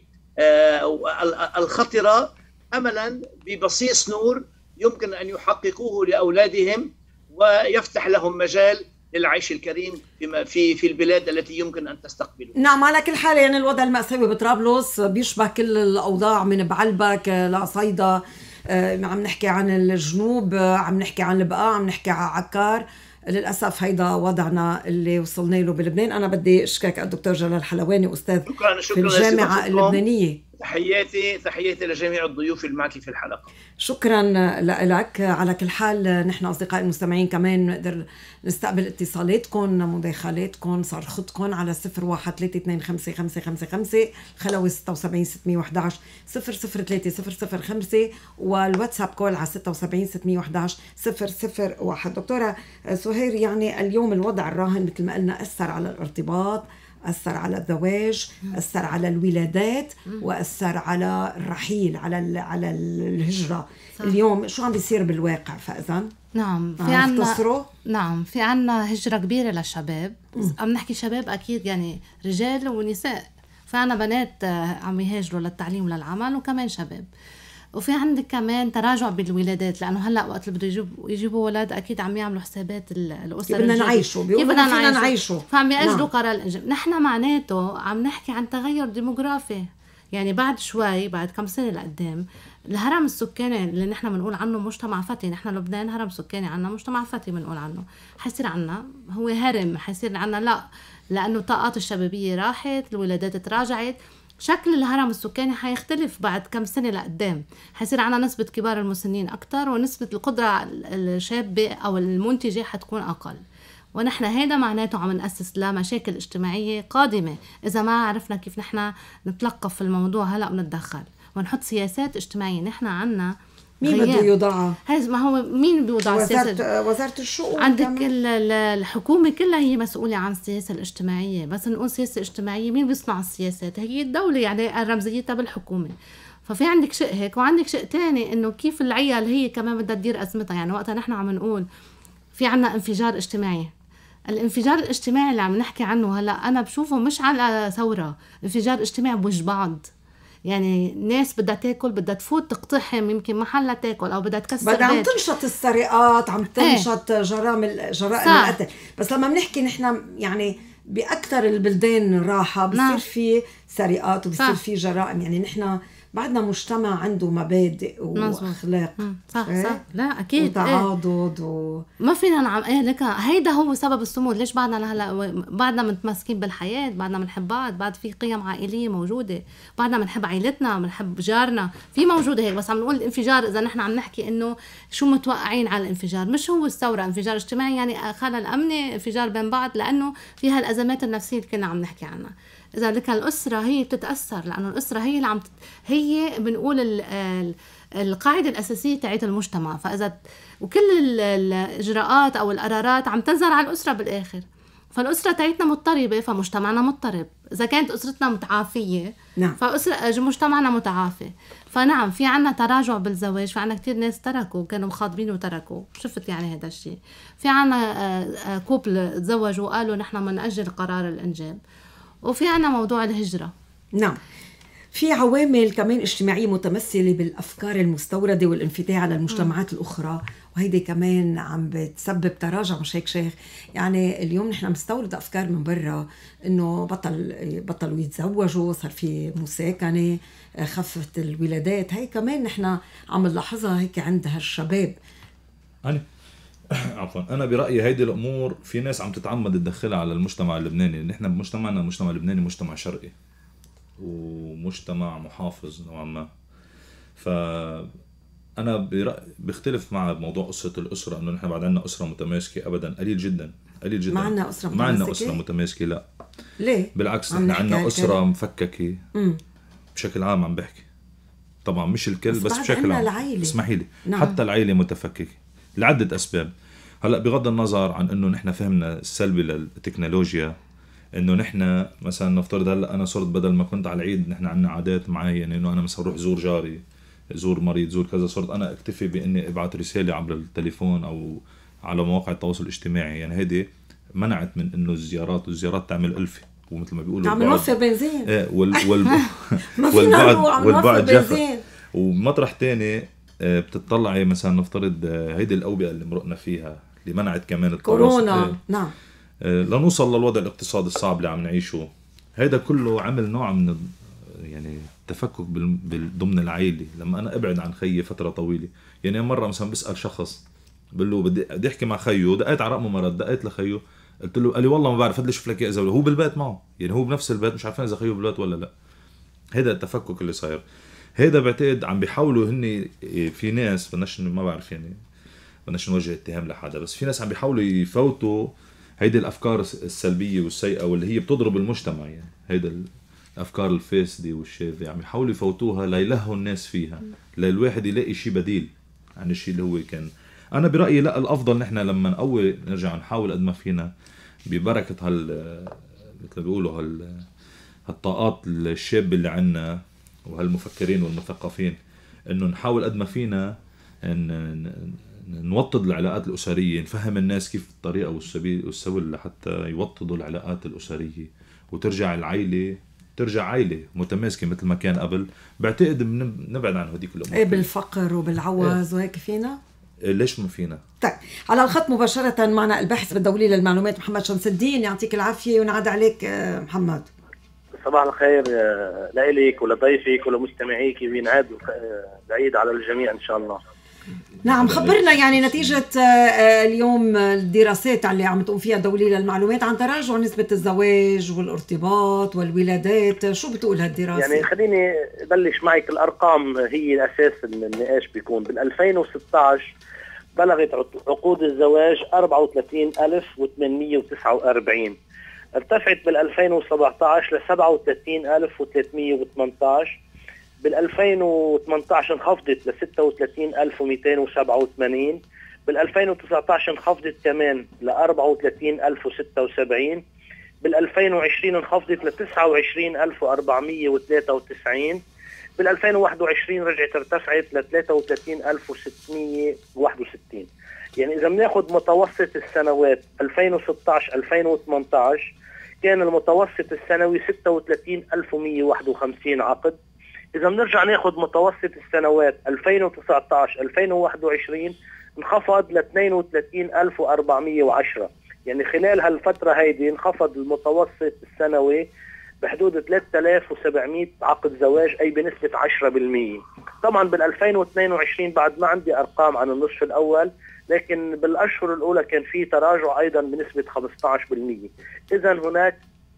Speaker 5: الخطره، املا ببصيص نور يمكن ان يحققوه لاولادهم ويفتح لهم مجال للعيش الكريم في في في البلاد التي يمكن ان تستقبله.
Speaker 1: نعم، على كل حال يعني الوضع المأساوي بطرابلس بيشبه كل الاوضاع من بعلبك لصيدا. عم نحكي عن الجنوب، عم نحكي عن البقاع، عم نحكي عن عكار. للأسف هيدا وضعنا اللي وصلنا له بلبنان. أنا بدي أشكرك الدكتور جلال حلواني، أستاذ
Speaker 5: شكرا شكرا
Speaker 1: في الجامعة اللبنانية.
Speaker 5: تحياتي تحياتي لجميع الضيوف اللي معك في الحلقة.
Speaker 1: شكرا لك. على كل حال نحن أصدقائي المستمعين كمان نقدر نستقبل اتصالاتكم، مداخلاتكم، صرختكم على صفر واحد ثلاثة اثنين خمسة خمسة خمسة خمسة، خلوي ستة وسبعين ستمية وإحدى عشر صفر صفر ثلاثة صفر صفر خمسة، والواتساب كول على ستة وسبعين ستمية وإحدى عشر صفر صفر واحد. دكتورة سهير، يعني اليوم الوضع الراهن مثل ما قلنا أثر على الارتباط، أثر على الزواج، أثر على الولادات، وأثر على الرحيل، على على الهجرة. صح. اليوم شو عم بيصير بالواقع فإذا؟
Speaker 3: نعم في عنا نعم في عنا هجرة كبيرة للشباب. عم نحكي شباب أكيد، يعني رجال ونساء. في عنا بنات عم يهاجروا للتعليم وللعمل، وكمان شباب. وفي عندك كمان تراجع بالولادات، لانه هلا وقت اللي بده يجيبوا يجيبوا اولاد اكيد عم يعملوا حسابات الاسر
Speaker 1: بدنا نعيشه، كيف بدنا نعيشه،
Speaker 3: فعم ياجلوا قرار الانجاب. نحن معناته عم نحكي عن تغير ديموغرافي، يعني بعد شوي بعد كم سنه لقدام الهرم السكاني اللي نحن بنقول عنه مجتمع فتي، نحن لبنان هرم سكاني، عنا مجتمع فتي بنقول عنه، حيصير عنا هو هرم، حيصير عنا لا، لانه طاقات الشبابيه راحت، الولادات تراجعت، شكل الهرم السكاني حيختلف بعد كم سنة لقدام. حيصير عنا نسبة كبار المسنين أكتر، ونسبة القدرة الشابة أو المنتجة حتكون أقل، ونحن هذا معناته عم نأسس لمشاكل اجتماعية قادمة إذا ما عرفنا كيف نحن نتلقف في الموضوع هلأ ونتدخل ونحط سياسات اجتماعية. نحن عنا
Speaker 1: مين بده يوضعها؟
Speaker 3: هذا ما هو مين بيوضع
Speaker 1: السياسة؟ وزارة الشؤون.
Speaker 3: عندك الحكومة كلها هي مسؤولة عن السياسة الاجتماعية، بس نقول سياسة اجتماعية مين بيصنع السياسات؟ هي الدولة، يعني رمزيتها بالحكومة. ففي عندك شيء هيك، وعندك شيء تاني انه كيف العيال هي كمان بدها تدير ازمتها. يعني وقتها نحن عم نقول في عنا انفجار اجتماعي، الانفجار الاجتماعي اللي عم نحكي عنه هلا انا بشوفه مش على ثورة، انفجار اجتماعي بوجه بعض. يعني ناس بدها تاكل، بدها تفوت تقتحم يمكن محلها تاكل، او بدها تكسر
Speaker 1: بدها عم تنشط السرقات، عم تنشط ايه. جرائم جرائم القتل. بس لما بنحكي نحن يعني باكثر البلدان راحه بصير في سرقات وبصير في جرائم. يعني نحن بعدنا مجتمع عنده مبادئ واخلاق.
Speaker 3: صح ايه؟ صح لا اكيد
Speaker 1: وتعاضد ايه؟ و...
Speaker 3: ما فينا نعم ايه لك هيدا هو سبب الصمود. ليش بعدنا لهلا بعدنا متمسكين بالحياه، بعدنا بنحب بعض، بعد في قيم عائليه موجوده، بعدنا بنحب عائلتنا، بنحب جارنا، في موجوده هيك. بس عم نقول الانفجار، اذا نحن عم نحكي انه شو متوقعين على الانفجار، مش هو الثوره، انفجار اجتماعي يعني خلل امني، انفجار بين بعض، لانه فيها الازمات النفسيه اللي كنا عم نحكي عنها. إذا لك الأسرة هي بتتأثر، لأنه الأسرة هي اللي عم ت... هي بنقول ال... ال... القاعدة الأساسية تاعت المجتمع. فإذا وكل الإجراءات أو القرارات عم تنزل على الأسرة بالآخر. فالأسرة تاعتنا مضطربة، فمجتمعنا مضطرب. إذا كانت أسرتنا متعافية
Speaker 1: نعم.
Speaker 3: فأسرة مجتمعنا متعافي. فنعم في عنا تراجع بالزواج، في عنا كتير ناس تركوا، كانوا مخاطبين وتركوا، شفت يعني هذا الشيء. في عنا كوبل تزوجوا وقالوا نحن منأجل قرار الإنجاب. وفي عنا موضوع الهجرة.
Speaker 1: نعم. في عوامل كمان اجتماعية متمثلة بالأفكار المستوردة والانفتاح على المجتمعات م. الأخرى، وهيدي كمان عم بتسبب تراجع، مش هيك شيخ؟ يعني اليوم نحن مستورد أفكار من برا، إنه بطل بطلوا يتزوجوا، صار في مساكنة، خفت الولادات. هي كمان نحن عم نلاحظها هيك عند هالشباب.
Speaker 2: أنا عفوا أنا برأيي هيدي الأمور في ناس عم تتعمد تدخلها على المجتمع اللبناني. نحن بمجتمعنا المجتمع اللبناني مجتمع شرقي ومجتمع محافظ نوعا ما. فأنا برأي بختلف مع موضوع قصة الأسرة، إنه نحن بعد عنا أسرة متماسكة أبدا، قليل جدا قليل جدا.
Speaker 1: ما عنا أسرة
Speaker 2: متماسكة، ما عنا أسرة متماسكة لا.
Speaker 1: ليه؟
Speaker 2: بالعكس نحن عنا أسرة مفككة م. بشكل عام. عم بحكي طبعا مش الكل، بس, بس بشكل عام. اسمحي لي. نعم. حتى العائلة متفككة لعدة أسباب. هلأ بغض النظر عن إنه نحن فهمنا السلبي للتكنولوجيا، انه نحن مثلا نفترض هلا انا صرت بدل ما كنت على العيد نحن عندنا عادات معينه، انه انا مثلا اروح زور جاري، زور مريض، زور كذا، صرت انا اكتفي باني ابعث رساله عبر التليفون او على مواقع التواصل الاجتماعي. يعني هيدي منعت من انه الزيارات والزيارات تعمل ألفة، ومثل ما بيقولوا
Speaker 1: عم نوفر بنزين.
Speaker 2: ايه وال وال والبعد والبعد جفا. ومطرح تاني بتطلعي مثلا نفترض هيدي الاوبئه اللي مرقنا فيها اللي منعت كمان
Speaker 1: كورونا. ايه. نعم.
Speaker 2: لنوصل للوضع الاقتصادي الصعب اللي عم نعيشه. هيدا كله عمل نوع من يعني تفكك ضمن العائلة. لما أنا أبعد عن خيي فترة طويلة، يعني مرة مثلا بسأل شخص بقول له بدي بدي أحكي مع خيو، دقيت على رقمه مرة، دقيت لخيو قلت له، قال لي والله ما بعرف، فضل شوف لك إذا هو بالبيت معه، يعني هو بنفس البيت مش عارفين إذا خيو بالبيت ولا لا. هيدا التفكك اللي صاير. هيدا بعتقد عم بيحاولوا هني في ناس، بدناش ما بعرف يعني بدناش نوجه اتهام لحدا، بس في ناس عم بيحاولوا يفوتوا هيدي الأفكار السلبية والسيئة واللي هي بتضرب المجتمع. يعني هيدا الأفكار الفاسدة والشاذة عم يحاولوا يفوتوها ليلهوا الناس فيها، للواحد يلاقي شيء بديل عن الشيء اللي هو كان. أنا برأيي لا، الأفضل نحن لما نقوي نرجع نحاول قد ما فينا ببركة هال مثل بيقولوا هال هالطاقات الشاب اللي عنا وهالمفكرين والمثقفين، إنه نحاول قد ما فينا إن نوطد العلاقات الأسرية، نفهم الناس كيف الطريقة والسبيل والسبل لحتى يوطدوا العلاقات الأسرية وترجع العائلة ترجع عائلة متماسكة مثل ما كان قبل. بعتقد نبعد عن هذيك الأمور.
Speaker 1: ايه بالفقر وبالعوز. ايه. وهيك فينا.
Speaker 2: إيه ليش ما فينا؟ طيب
Speaker 1: على الخط مباشرة معنا الباحث بالدولي للمعلومات محمد شمس الدين، يعطيك العافية ونعاد عليك محمد.
Speaker 6: صباح الخير لإليك ولضيفك ولمستمعيك، وينعاد العيد على الجميع إن شاء الله.
Speaker 1: نعم، خبرنا يعني نتيجة اليوم الدراسات اللي عم تقوم فيها الدولية للمعلومات عن تراجع نسبة الزواج والارتباط والولادات، شو بتقول هالدراسة؟
Speaker 6: يعني خليني بلش معك. الأرقام هي الأساس النقاش بيكون. بال2016 بلغت عقود الزواج أربعة وثلاثين ألف وثمانمية وتسعة وأربعين، ارتفعت بال2017 ل سبعة وثلاثين ألف وثلاثمية وثمانية عشر، بال2018 انخفضت ل ستة وثلاثين ألف ومئتين وسبعة وثمانين، بال2019 انخفضت كمان ل أربعة وثلاثين ألف وستة وسبعين، بال2020 انخفضت ل تسعة وعشرين ألف وأربعمية وثلاثة وتسعين، بال2021 رجعت ارتفعت ل ثلاثة وثلاثين ألف وستمية وواحد وستين. يعني إذا بناخد متوسط السنوات ألفين وستة عشر ألفين وثمانية عشر كان المتوسط السنوي ستة وثلاثين ألف ومئة وواحد وخمسين عقد. إذا بنرجع ناخد متوسط السنوات ألفين وتسعة عشر ألفين وواحد وعشرين انخفض ل اثنين وثلاثين ألف وأربعمية وعشرة. يعني خلال هالفترة هيدي انخفض المتوسط السنوي بحدود ثلاثة آلاف وسبعمية عقد زواج، أي بنسبة عشرة بالمية. طبعا بال2022 بعد ما عندي أرقام عن النصف الأول، لكن بالأشهر الأولى كان في تراجع أيضا بنسبة خمسة عشر بالمية. إذن هناك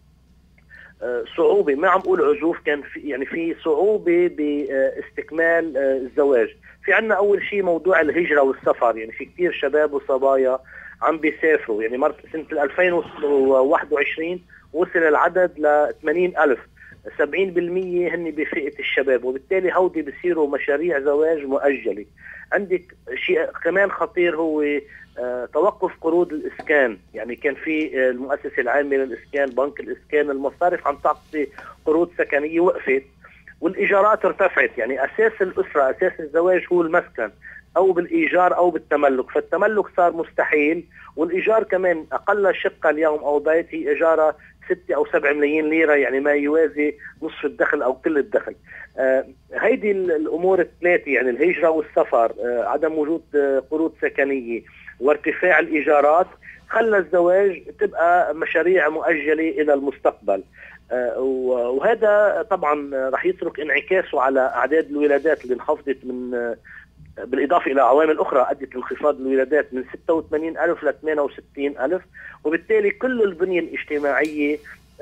Speaker 6: صعوبة، ما عم أقول عزوف، كان في يعني في صعوبة باستكمال الزواج. في عنا أول شيء موضوع الهجرة والسفر، يعني في كتير شباب وصبايا عم بيسافروا. يعني مرت سنة ألفين وواحد وعشرين وصل العدد ل ثمانين ألف، سبعين بالمية هن بفئة الشباب، وبالتالي هودي بصيروا مشاريع زواج مؤجلة. عندك شيء كمان خطير هو آه توقف قروض الإسكان. يعني كان في آه المؤسسة العامة للإسكان، بنك الإسكان، المصارف عم تعطي قروض سكنية وقفت والإيجارات ارتفعت. يعني أساس الأسرة، أساس الزواج هو المسكن، أو بالإيجار أو بالتملك، فالتملك صار مستحيل، والإيجار كمان أقل شقة اليوم أو بيت هي إيجارها ستة أو سبعة ملايين ليرة، يعني ما يوازي نصف الدخل أو كل الدخل. آه هيدي الأمور الثلاثة، يعني الهجرة والسفر، آه عدم وجود آه قروض سكنية، وارتفاع الإيجارات، خلى الزواج تبقى مشاريع مؤجلة إلى المستقبل. آه وهذا طبعا رح يترك انعكاسه على أعداد الولادات اللي انخفضت من آه بالإضافة إلى عوامل أخرى أدت لانخفاض الولادات من ستة وثمانين ألف ل ثمانية وستين ألف، وبالتالي كل البنية الاجتماعية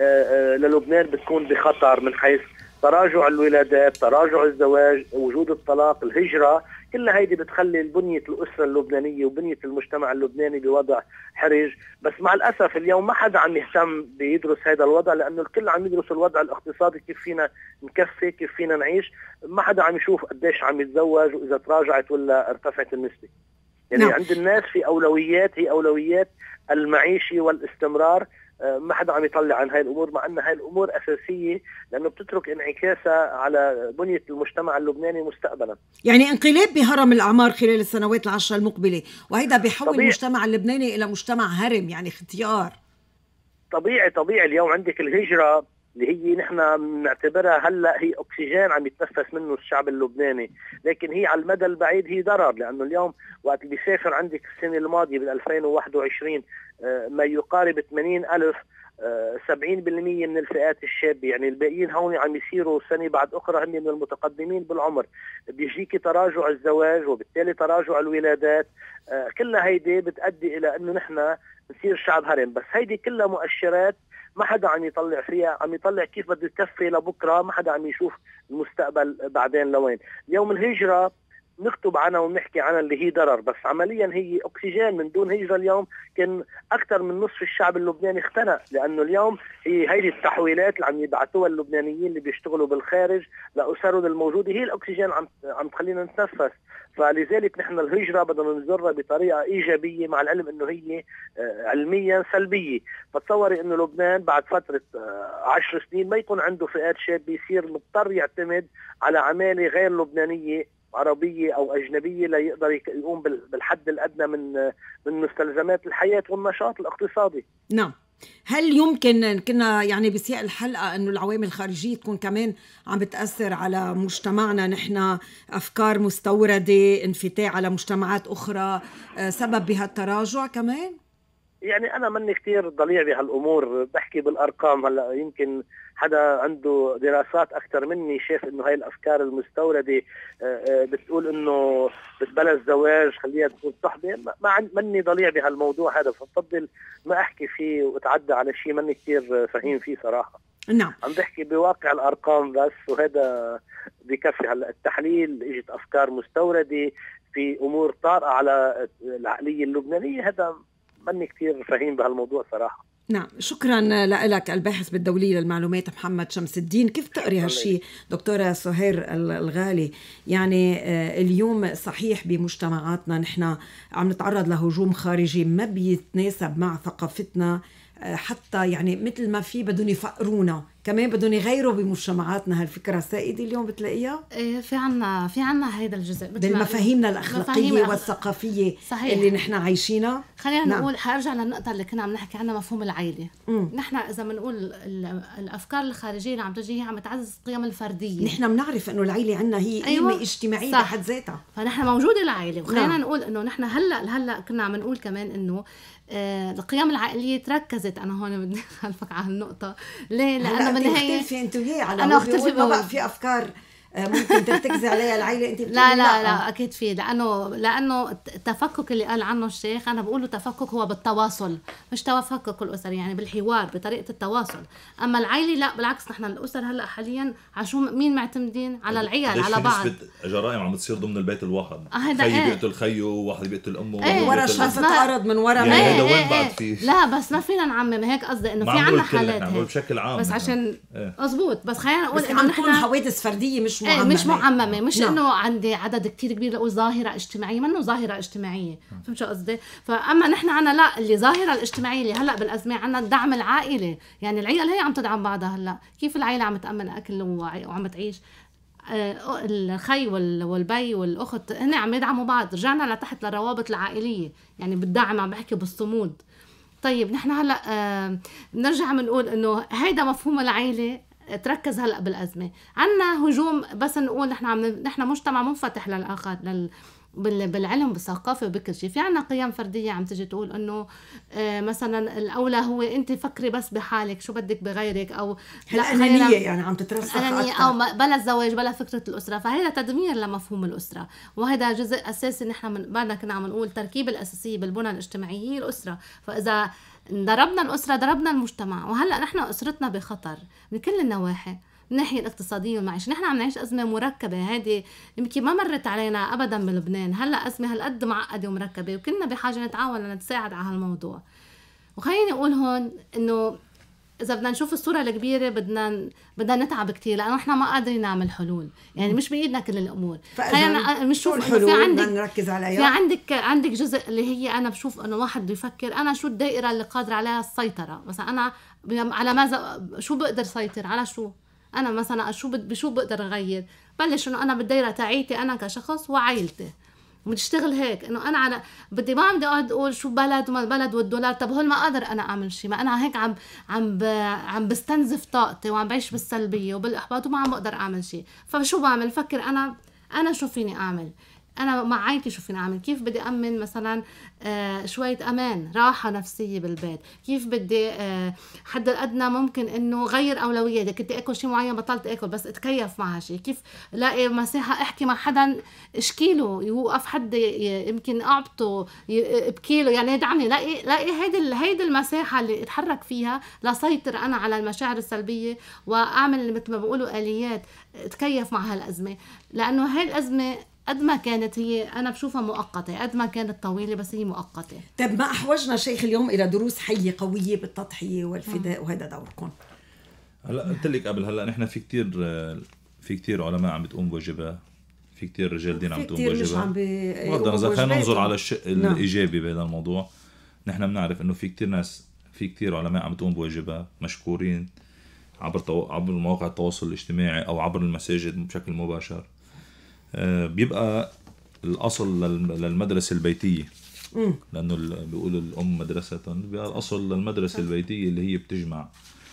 Speaker 6: للبنان بتكون بخطر من حيث تراجع الولادات، تراجع الزواج، وجود الطلاق، الهجرة. كل هيدي بتخلي بنية الأسرة اللبنانية وبنية المجتمع اللبناني بوضع حرج. بس مع الأسف اليوم ما حدا عم يهتم بيدرس هذا الوضع، لأنه الكل عم يدرس الوضع الاقتصادي، كيف فينا نكفي، كيف فينا نعيش. ما حدا عم يشوف قديش عم يتزوج وإذا تراجعت ولا ارتفعت النسبة. يعني نعم. عند الناس في أولويات، هي أولويات المعيشة والاستمرار. ما حدا عم يطلع عن هاي الأمور، مع أن هاي الأمور أساسية، لأنه بتترك انعكاسها على بنية المجتمع اللبناني مستقبلا.
Speaker 1: يعني انقلاب بهرم الأعمار خلال السنوات العشر المقبلة، وهيدا بيحول طبيعي. المجتمع اللبناني إلى مجتمع هرم، يعني اختيار
Speaker 6: طبيعي. طبيعي اليوم عندك الهجرة اللي هي نحن نعتبرها هلأ هي أكسجين عم يتنفس منه الشعب اللبناني، لكن هي على المدى البعيد هي ضرر. لأنه اليوم وقت اللي بيسافر، عندك السنة الماضية بال ألفين وواحد وعشرين ما يقارب ثمانين ألف، سبعين بالمية من الفئات الشابة. يعني الباقيين هون عم يصيروا سنة بعد أخرى هن من المتقدمين بالعمر. بيجيك تراجع الزواج وبالتالي تراجع الولادات. كلها هيدي بتؤدي إلى أنه نحن نصير شعب هرم. بس هيدي كلها مؤشرات ما حدا عم يطلع فيها، عم يطلع كيف بده يكفي لبكرة، ما حدا عم يشوف المستقبل بعدين لوين. اليوم الهجرة نكتب عنها ونحكي عنها اللي هي ضرر، بس عمليا هي أكسجين. من دون هجرة اليوم كان أكثر من نصف الشعب اللبناني اختنق، لأنه اليوم هي هيدي التحويلات اللي عم يبعثوها اللبنانيين اللي بيشتغلوا بالخارج لأسرهم الموجودة هي الأكسجين عم عم تخلينا نتنفس. فلذلك نحن الهجرة بدنا ننظرها بطريقة إيجابية، مع العلم إنه هي علميا سلبية. فتصوري إنه لبنان بعد فترة عشر سنين ما يكون عنده فئات شابة، يصير مضطر يعتمد على عمالة غير لبنانية، عربية أو أجنبية، لا يقدر يقوم بالحد الأدنى من من مستلزمات الحياة والنشاط الاقتصادي.
Speaker 1: نعم. هل يمكن كنا يعني بسياق الحلقة أنه العوامل الخارجية تكون كمان عم بتأثر على مجتمعنا نحن؟ أفكار مستوردة، انفتاح على مجتمعات أخرى، سبب بهالتراجع كمان؟
Speaker 6: يعني أنا مني كتير ضليع بهالأمور، بحكي بالأرقام. هلأ يمكن حدا عنده دراسات أكثر مني شاف إنه هاي الأفكار المستوردة بتقول إنه بتبلش زواج خليها تكون صحبة. ما مني ضليع بهالموضوع هذا، فبفضل ما أحكي فيه وأتعدى على شيء مني كتير فهيم فيه صراحة.
Speaker 1: نعم.
Speaker 6: عم بحكي بواقع الأرقام بس، وهذا بكفي. هلأ التحليل إجت أفكار مستوردة في أمور طارئة على العقلية اللبنانية، هذا مني كتير فهيم بهالموضوع صراحة.
Speaker 1: نعم. شكرا لك الباحث بالدولية للمعلومات محمد شمس الدين. كيف تقري هالشيء دكتورة سهير الغالي؟ يعني اليوم صحيح بمجتمعاتنا نحن عم نتعرض لهجوم خارجي ما بيتناسب مع ثقافتنا، حتى يعني مثل ما في بدهم يفقرونا كمان بدهم يغيروا بمجتمعاتنا. هالفكرة سائدة اليوم بتلاقيها؟
Speaker 3: إيه، في عنا في عنا هيدا الجزء
Speaker 1: بالمفاهيمنا الأخلاقية والثقافية صحيح. اللي نحن عايشينها.
Speaker 3: خلينا نعم. نقول حارجع للنقطة اللي كنا عم نحكي عنها، مفهوم العائلة. م. نحن إذا بنقول الأفكار الخارجية اللي عم تجي هي عم تعزز القيم الفردية.
Speaker 1: نحن بنعرف إنه العائلة عنا هي قيمة أيوة. اجتماعية بحد ذاتها،
Speaker 3: فنحن موجودة العائلة. وخلينا نعم. نقول إنه نحن هلا هلا كنا عم نقول كمان إنه آه القيم العائلية تركزت. أنا هون بدي أخالفك على هالنقطة. ليه؟ لأنه بالنهاية
Speaker 1: في انتو على أنا أختلف بقى في أفكار ممكن ترتكزي عليها العائله انت بتقولي
Speaker 3: لا لا
Speaker 1: لا,
Speaker 3: لا اكيد في، لانه لانه التفكك اللي قال عنه الشيخ انا بقوله تفكك هو بالتواصل، مش تفكك الاسري يعني بالحوار بطريقه التواصل. اما العائله لا بالعكس، نحن الاسر هلا حاليا على شو مين معتمدين على العيال على بعض.
Speaker 2: نسبة جرائم عم بتصير ضمن البيت الواحد،
Speaker 3: آه
Speaker 2: خي
Speaker 3: ايه.
Speaker 2: بيقتل خيه وواحد بيقتل امه
Speaker 3: ايه.
Speaker 1: ورا شافة ارض من ورا
Speaker 2: يعني
Speaker 3: ايه
Speaker 2: هذا وين
Speaker 3: ايه
Speaker 2: بعد
Speaker 3: ايه.
Speaker 2: فيه؟
Speaker 3: لا بس ما فينا نعمم، هيك قصدي انه في عنا حالات هيك
Speaker 2: بشكل عام
Speaker 3: بس عشان مزبوط. بس خلينا نقول
Speaker 1: انه نحن حوادث فرديه مش معممه.
Speaker 3: ايه مش معممه، مش
Speaker 1: نعم.
Speaker 3: انه عندي عدد كتير كبير لأقول ظاهره اجتماعيه، منه ظاهره اجتماعيه. فهمت شو قصدي؟ فاما نحن عنا لا، اللي ظاهره الاجتماعيه اللي هلا بالازمه عنا الدعم العائلي، يعني العيال هي عم تدعم بعضها. هلا كيف العائله عم تامن اكل وعم تعيش، الخي والبي والاخت هن عم يدعموا بعض. رجعنا لتحت للروابط العائليه، يعني بالدعم عم بحكي بالصمود. طيب نحن هلا آه بنرجع بنقول انه هيدا مفهوم العائله تركز هلا بالازمه. عنا هجوم، بس نقول نحن عم نحن مجتمع منفتح للاخر، لل بالعلم بالثقافه وبكل شيء. في عنا قيم فرديه عم تجي تقول انه آه مثلا الاولى هو انت فكري بس بحالك، شو بدك بغيرك، او
Speaker 1: لا انانيه يعني عم تترسخ
Speaker 3: أنانية او بلا الزواج بلا فكره الاسره. فهذا تدمير لمفهوم الاسره، وهذا جزء اساسي. نحن من بعدنا كنا عم نقول التركيبه الاساسيه بالبنى الاجتماعي هي الاسره. فاذا ضربنا الاسره ضربنا المجتمع. وهلا نحن اسرتنا بخطر من كل النواحي، من الناحيه الاقتصاديه والمعيشه. نحن عم نعيش ازمه مركبه، هذه يمكن ما مرت علينا ابدا بلبنان. هلا ازمه هالقد معقده ومركبه، وكلنا بحاجه نتعاون لنتساعد على هالموضوع. وخليني اقول هون انه اذا بدنا نشوف الصوره الكبيره بدنا بدنا نتعب كتير، لانه احنا ما قادرين نعمل حلول، يعني مش بايدنا كل الامور.
Speaker 1: خلينا نشوف الحلول، في عندك نركز عليها.
Speaker 3: في عندك عندك جزء اللي هي انا بشوف انه واحد بده يفكر انا شو الدائره اللي قادر عليها السيطره. مثلا انا على ماذا، شو بقدر سيطر على شو، انا مثلا شو بشو بقدر اغير. بلش انه انا بالدائره تاعيتي انا كشخص وعائلتي بتشتغل هيك، انه انا على بدي ما بدي اقعد اقول شو بلد وما البلد والدولار. طب هول ما قادر انا اعمل شيء، ما انا هيك عم عم ب... عم بستنزف طاقتي وعم بعيش بالسلبيه وبالاحباط وما عم بقدر اعمل شيء. فشو بعمل؟ فكر انا انا شو فيني اعمل، انا مع عائلتي شو فيني اعمل، كيف بدي امن مثلا آه شويه امان راحه نفسيه بالبيت، كيف بدي آه حد الادنى ممكن انه غير اولوياتي. كنت اكل شيء معين بطلت اكل بس اتكيف مع هالشيء، كيف لاقي مساحه احكي مع حدا اشكيله، يوقف حد يمكن اعبطه ابكيله يعني يدعمني، لاقي لاقي هيدي هيدي المساحه اللي اتحرك فيها لسيطر انا على المشاعر السلبيه واعمل مثل ما بيقولوا اليات اتكيف مع هالازمه. لانه هاي الازمه قد ما كانت هي أنا بشوفها مؤقتة، قد ما كانت طويلة بس هي مؤقتة.
Speaker 1: طيب ما أحوجنا شيخ اليوم إلى دروس حية قوية بالتضحية والفداء، وهذا دوركم.
Speaker 2: هلا قلت لك قبل، هلا نحن في كتير في كتير علماء عم بتقوم بواجبها، في كتير رجال دين عم تقوم بواجبها. بغض خلينا ننظر على الشق الإيجابي بهذا الموضوع. نحن بنعرف إنه في كتير ناس، في كتير علماء عم تقوم بواجبها مشكورين عبر طو... عبر مواقع التواصل الاجتماعي أو عبر المساجد بشكل مباشر. بيبقى الأصل للمدرسة البيتية، لأنه بيقولوا الأم مدرسة، بيبقى الأصل للمدرسة البيتية اللي هي بتجمع.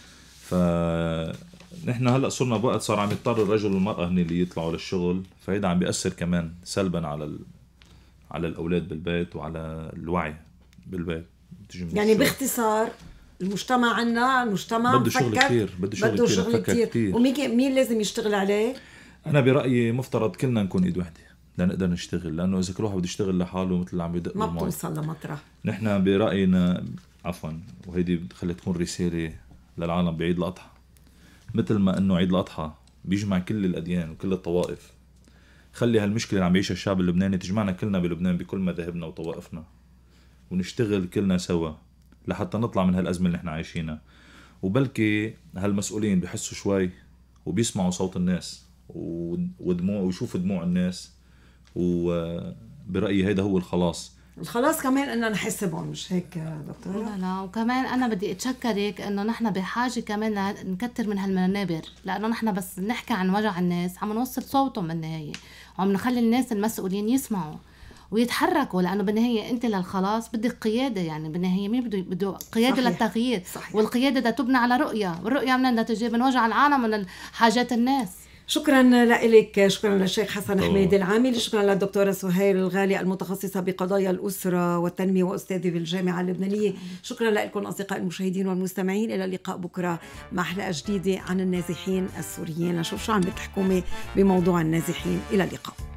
Speaker 2: فنحن هلأ صرنا بوقت صار عم يضطر الرجل والمرأة هن اللي يطلعوا للشغل، فهيدا عم بيأثر كمان سلبا على ال... على الأولاد بالبيت وعلى الوعي بالبيت.
Speaker 1: يعني باختصار المجتمع عنا المجتمع
Speaker 2: بده شغل كتير، بده شغل, بده شغل كتير, كتير.
Speaker 1: كتير. ومين مين لازم يشتغل عليه؟
Speaker 2: أنا برأيي مفترض كلنا نكون إيد واحدة لنقدر نشتغل، لأنه إذا كل واحد بده يشتغل لحاله مثل اللي عم يدق
Speaker 1: ما بتوصل لمطرح.
Speaker 2: نحن برأينا عفوا، وهيدي خلي تكون رسالة للعالم بعيد الأضحى، مثل ما إنه عيد الأضحى بيجمع كل الأديان وكل الطوائف، خلي هالمشكلة اللي عم يعيشها الشعب اللبناني تجمعنا كلنا بلبنان بكل مذاهبنا وطوائفنا، ونشتغل كلنا سوا لحتى نطلع من هالأزمة اللي نحن عايشينها. وبلكي هالمسؤولين بيحسوا شوي وبيسمعوا صوت الناس ودموع ويشوفوا دموع الناس، وبرأيي هيدا هو الخلاص.
Speaker 1: الخلاص كمان إننا نحسبهم، مش هيك دكتورة؟
Speaker 3: لا لا، وكمان أنا بدي أتشكرك إنه نحن بحاجة كمان نكتر من هالمنابر، لأنه نحن بس نحكي عن وجع الناس عم نوصل صوتهم بالنهاية، وعم نخلي الناس المسؤولين يسمعوا ويتحركوا، لأنه بالنهاية أنت للخلاص بدك قيادة. يعني بالنهاية مين بده بده قيادة؟ صحيح. للتغيير. صحيح. والقيادة دا تبنى على رؤية، والرؤية منين دا تجي؟ من وجع العالم، من حاجات الناس.
Speaker 1: شكرا لك، شكرا للشيخ حسن حميد العاملي، شكرا للدكتورة سهير الغالي المتخصصة بقضايا الأسرة والتنمية وأستاذة بالجامعة اللبنانية. شكرا لكم أصدقاء المشاهدين والمستمعين، إلى اللقاء بكرة مع حلقة جديدة عن النازحين السوريين، نشوف شو عم بتحكوا بموضوع النازحين. إلى اللقاء.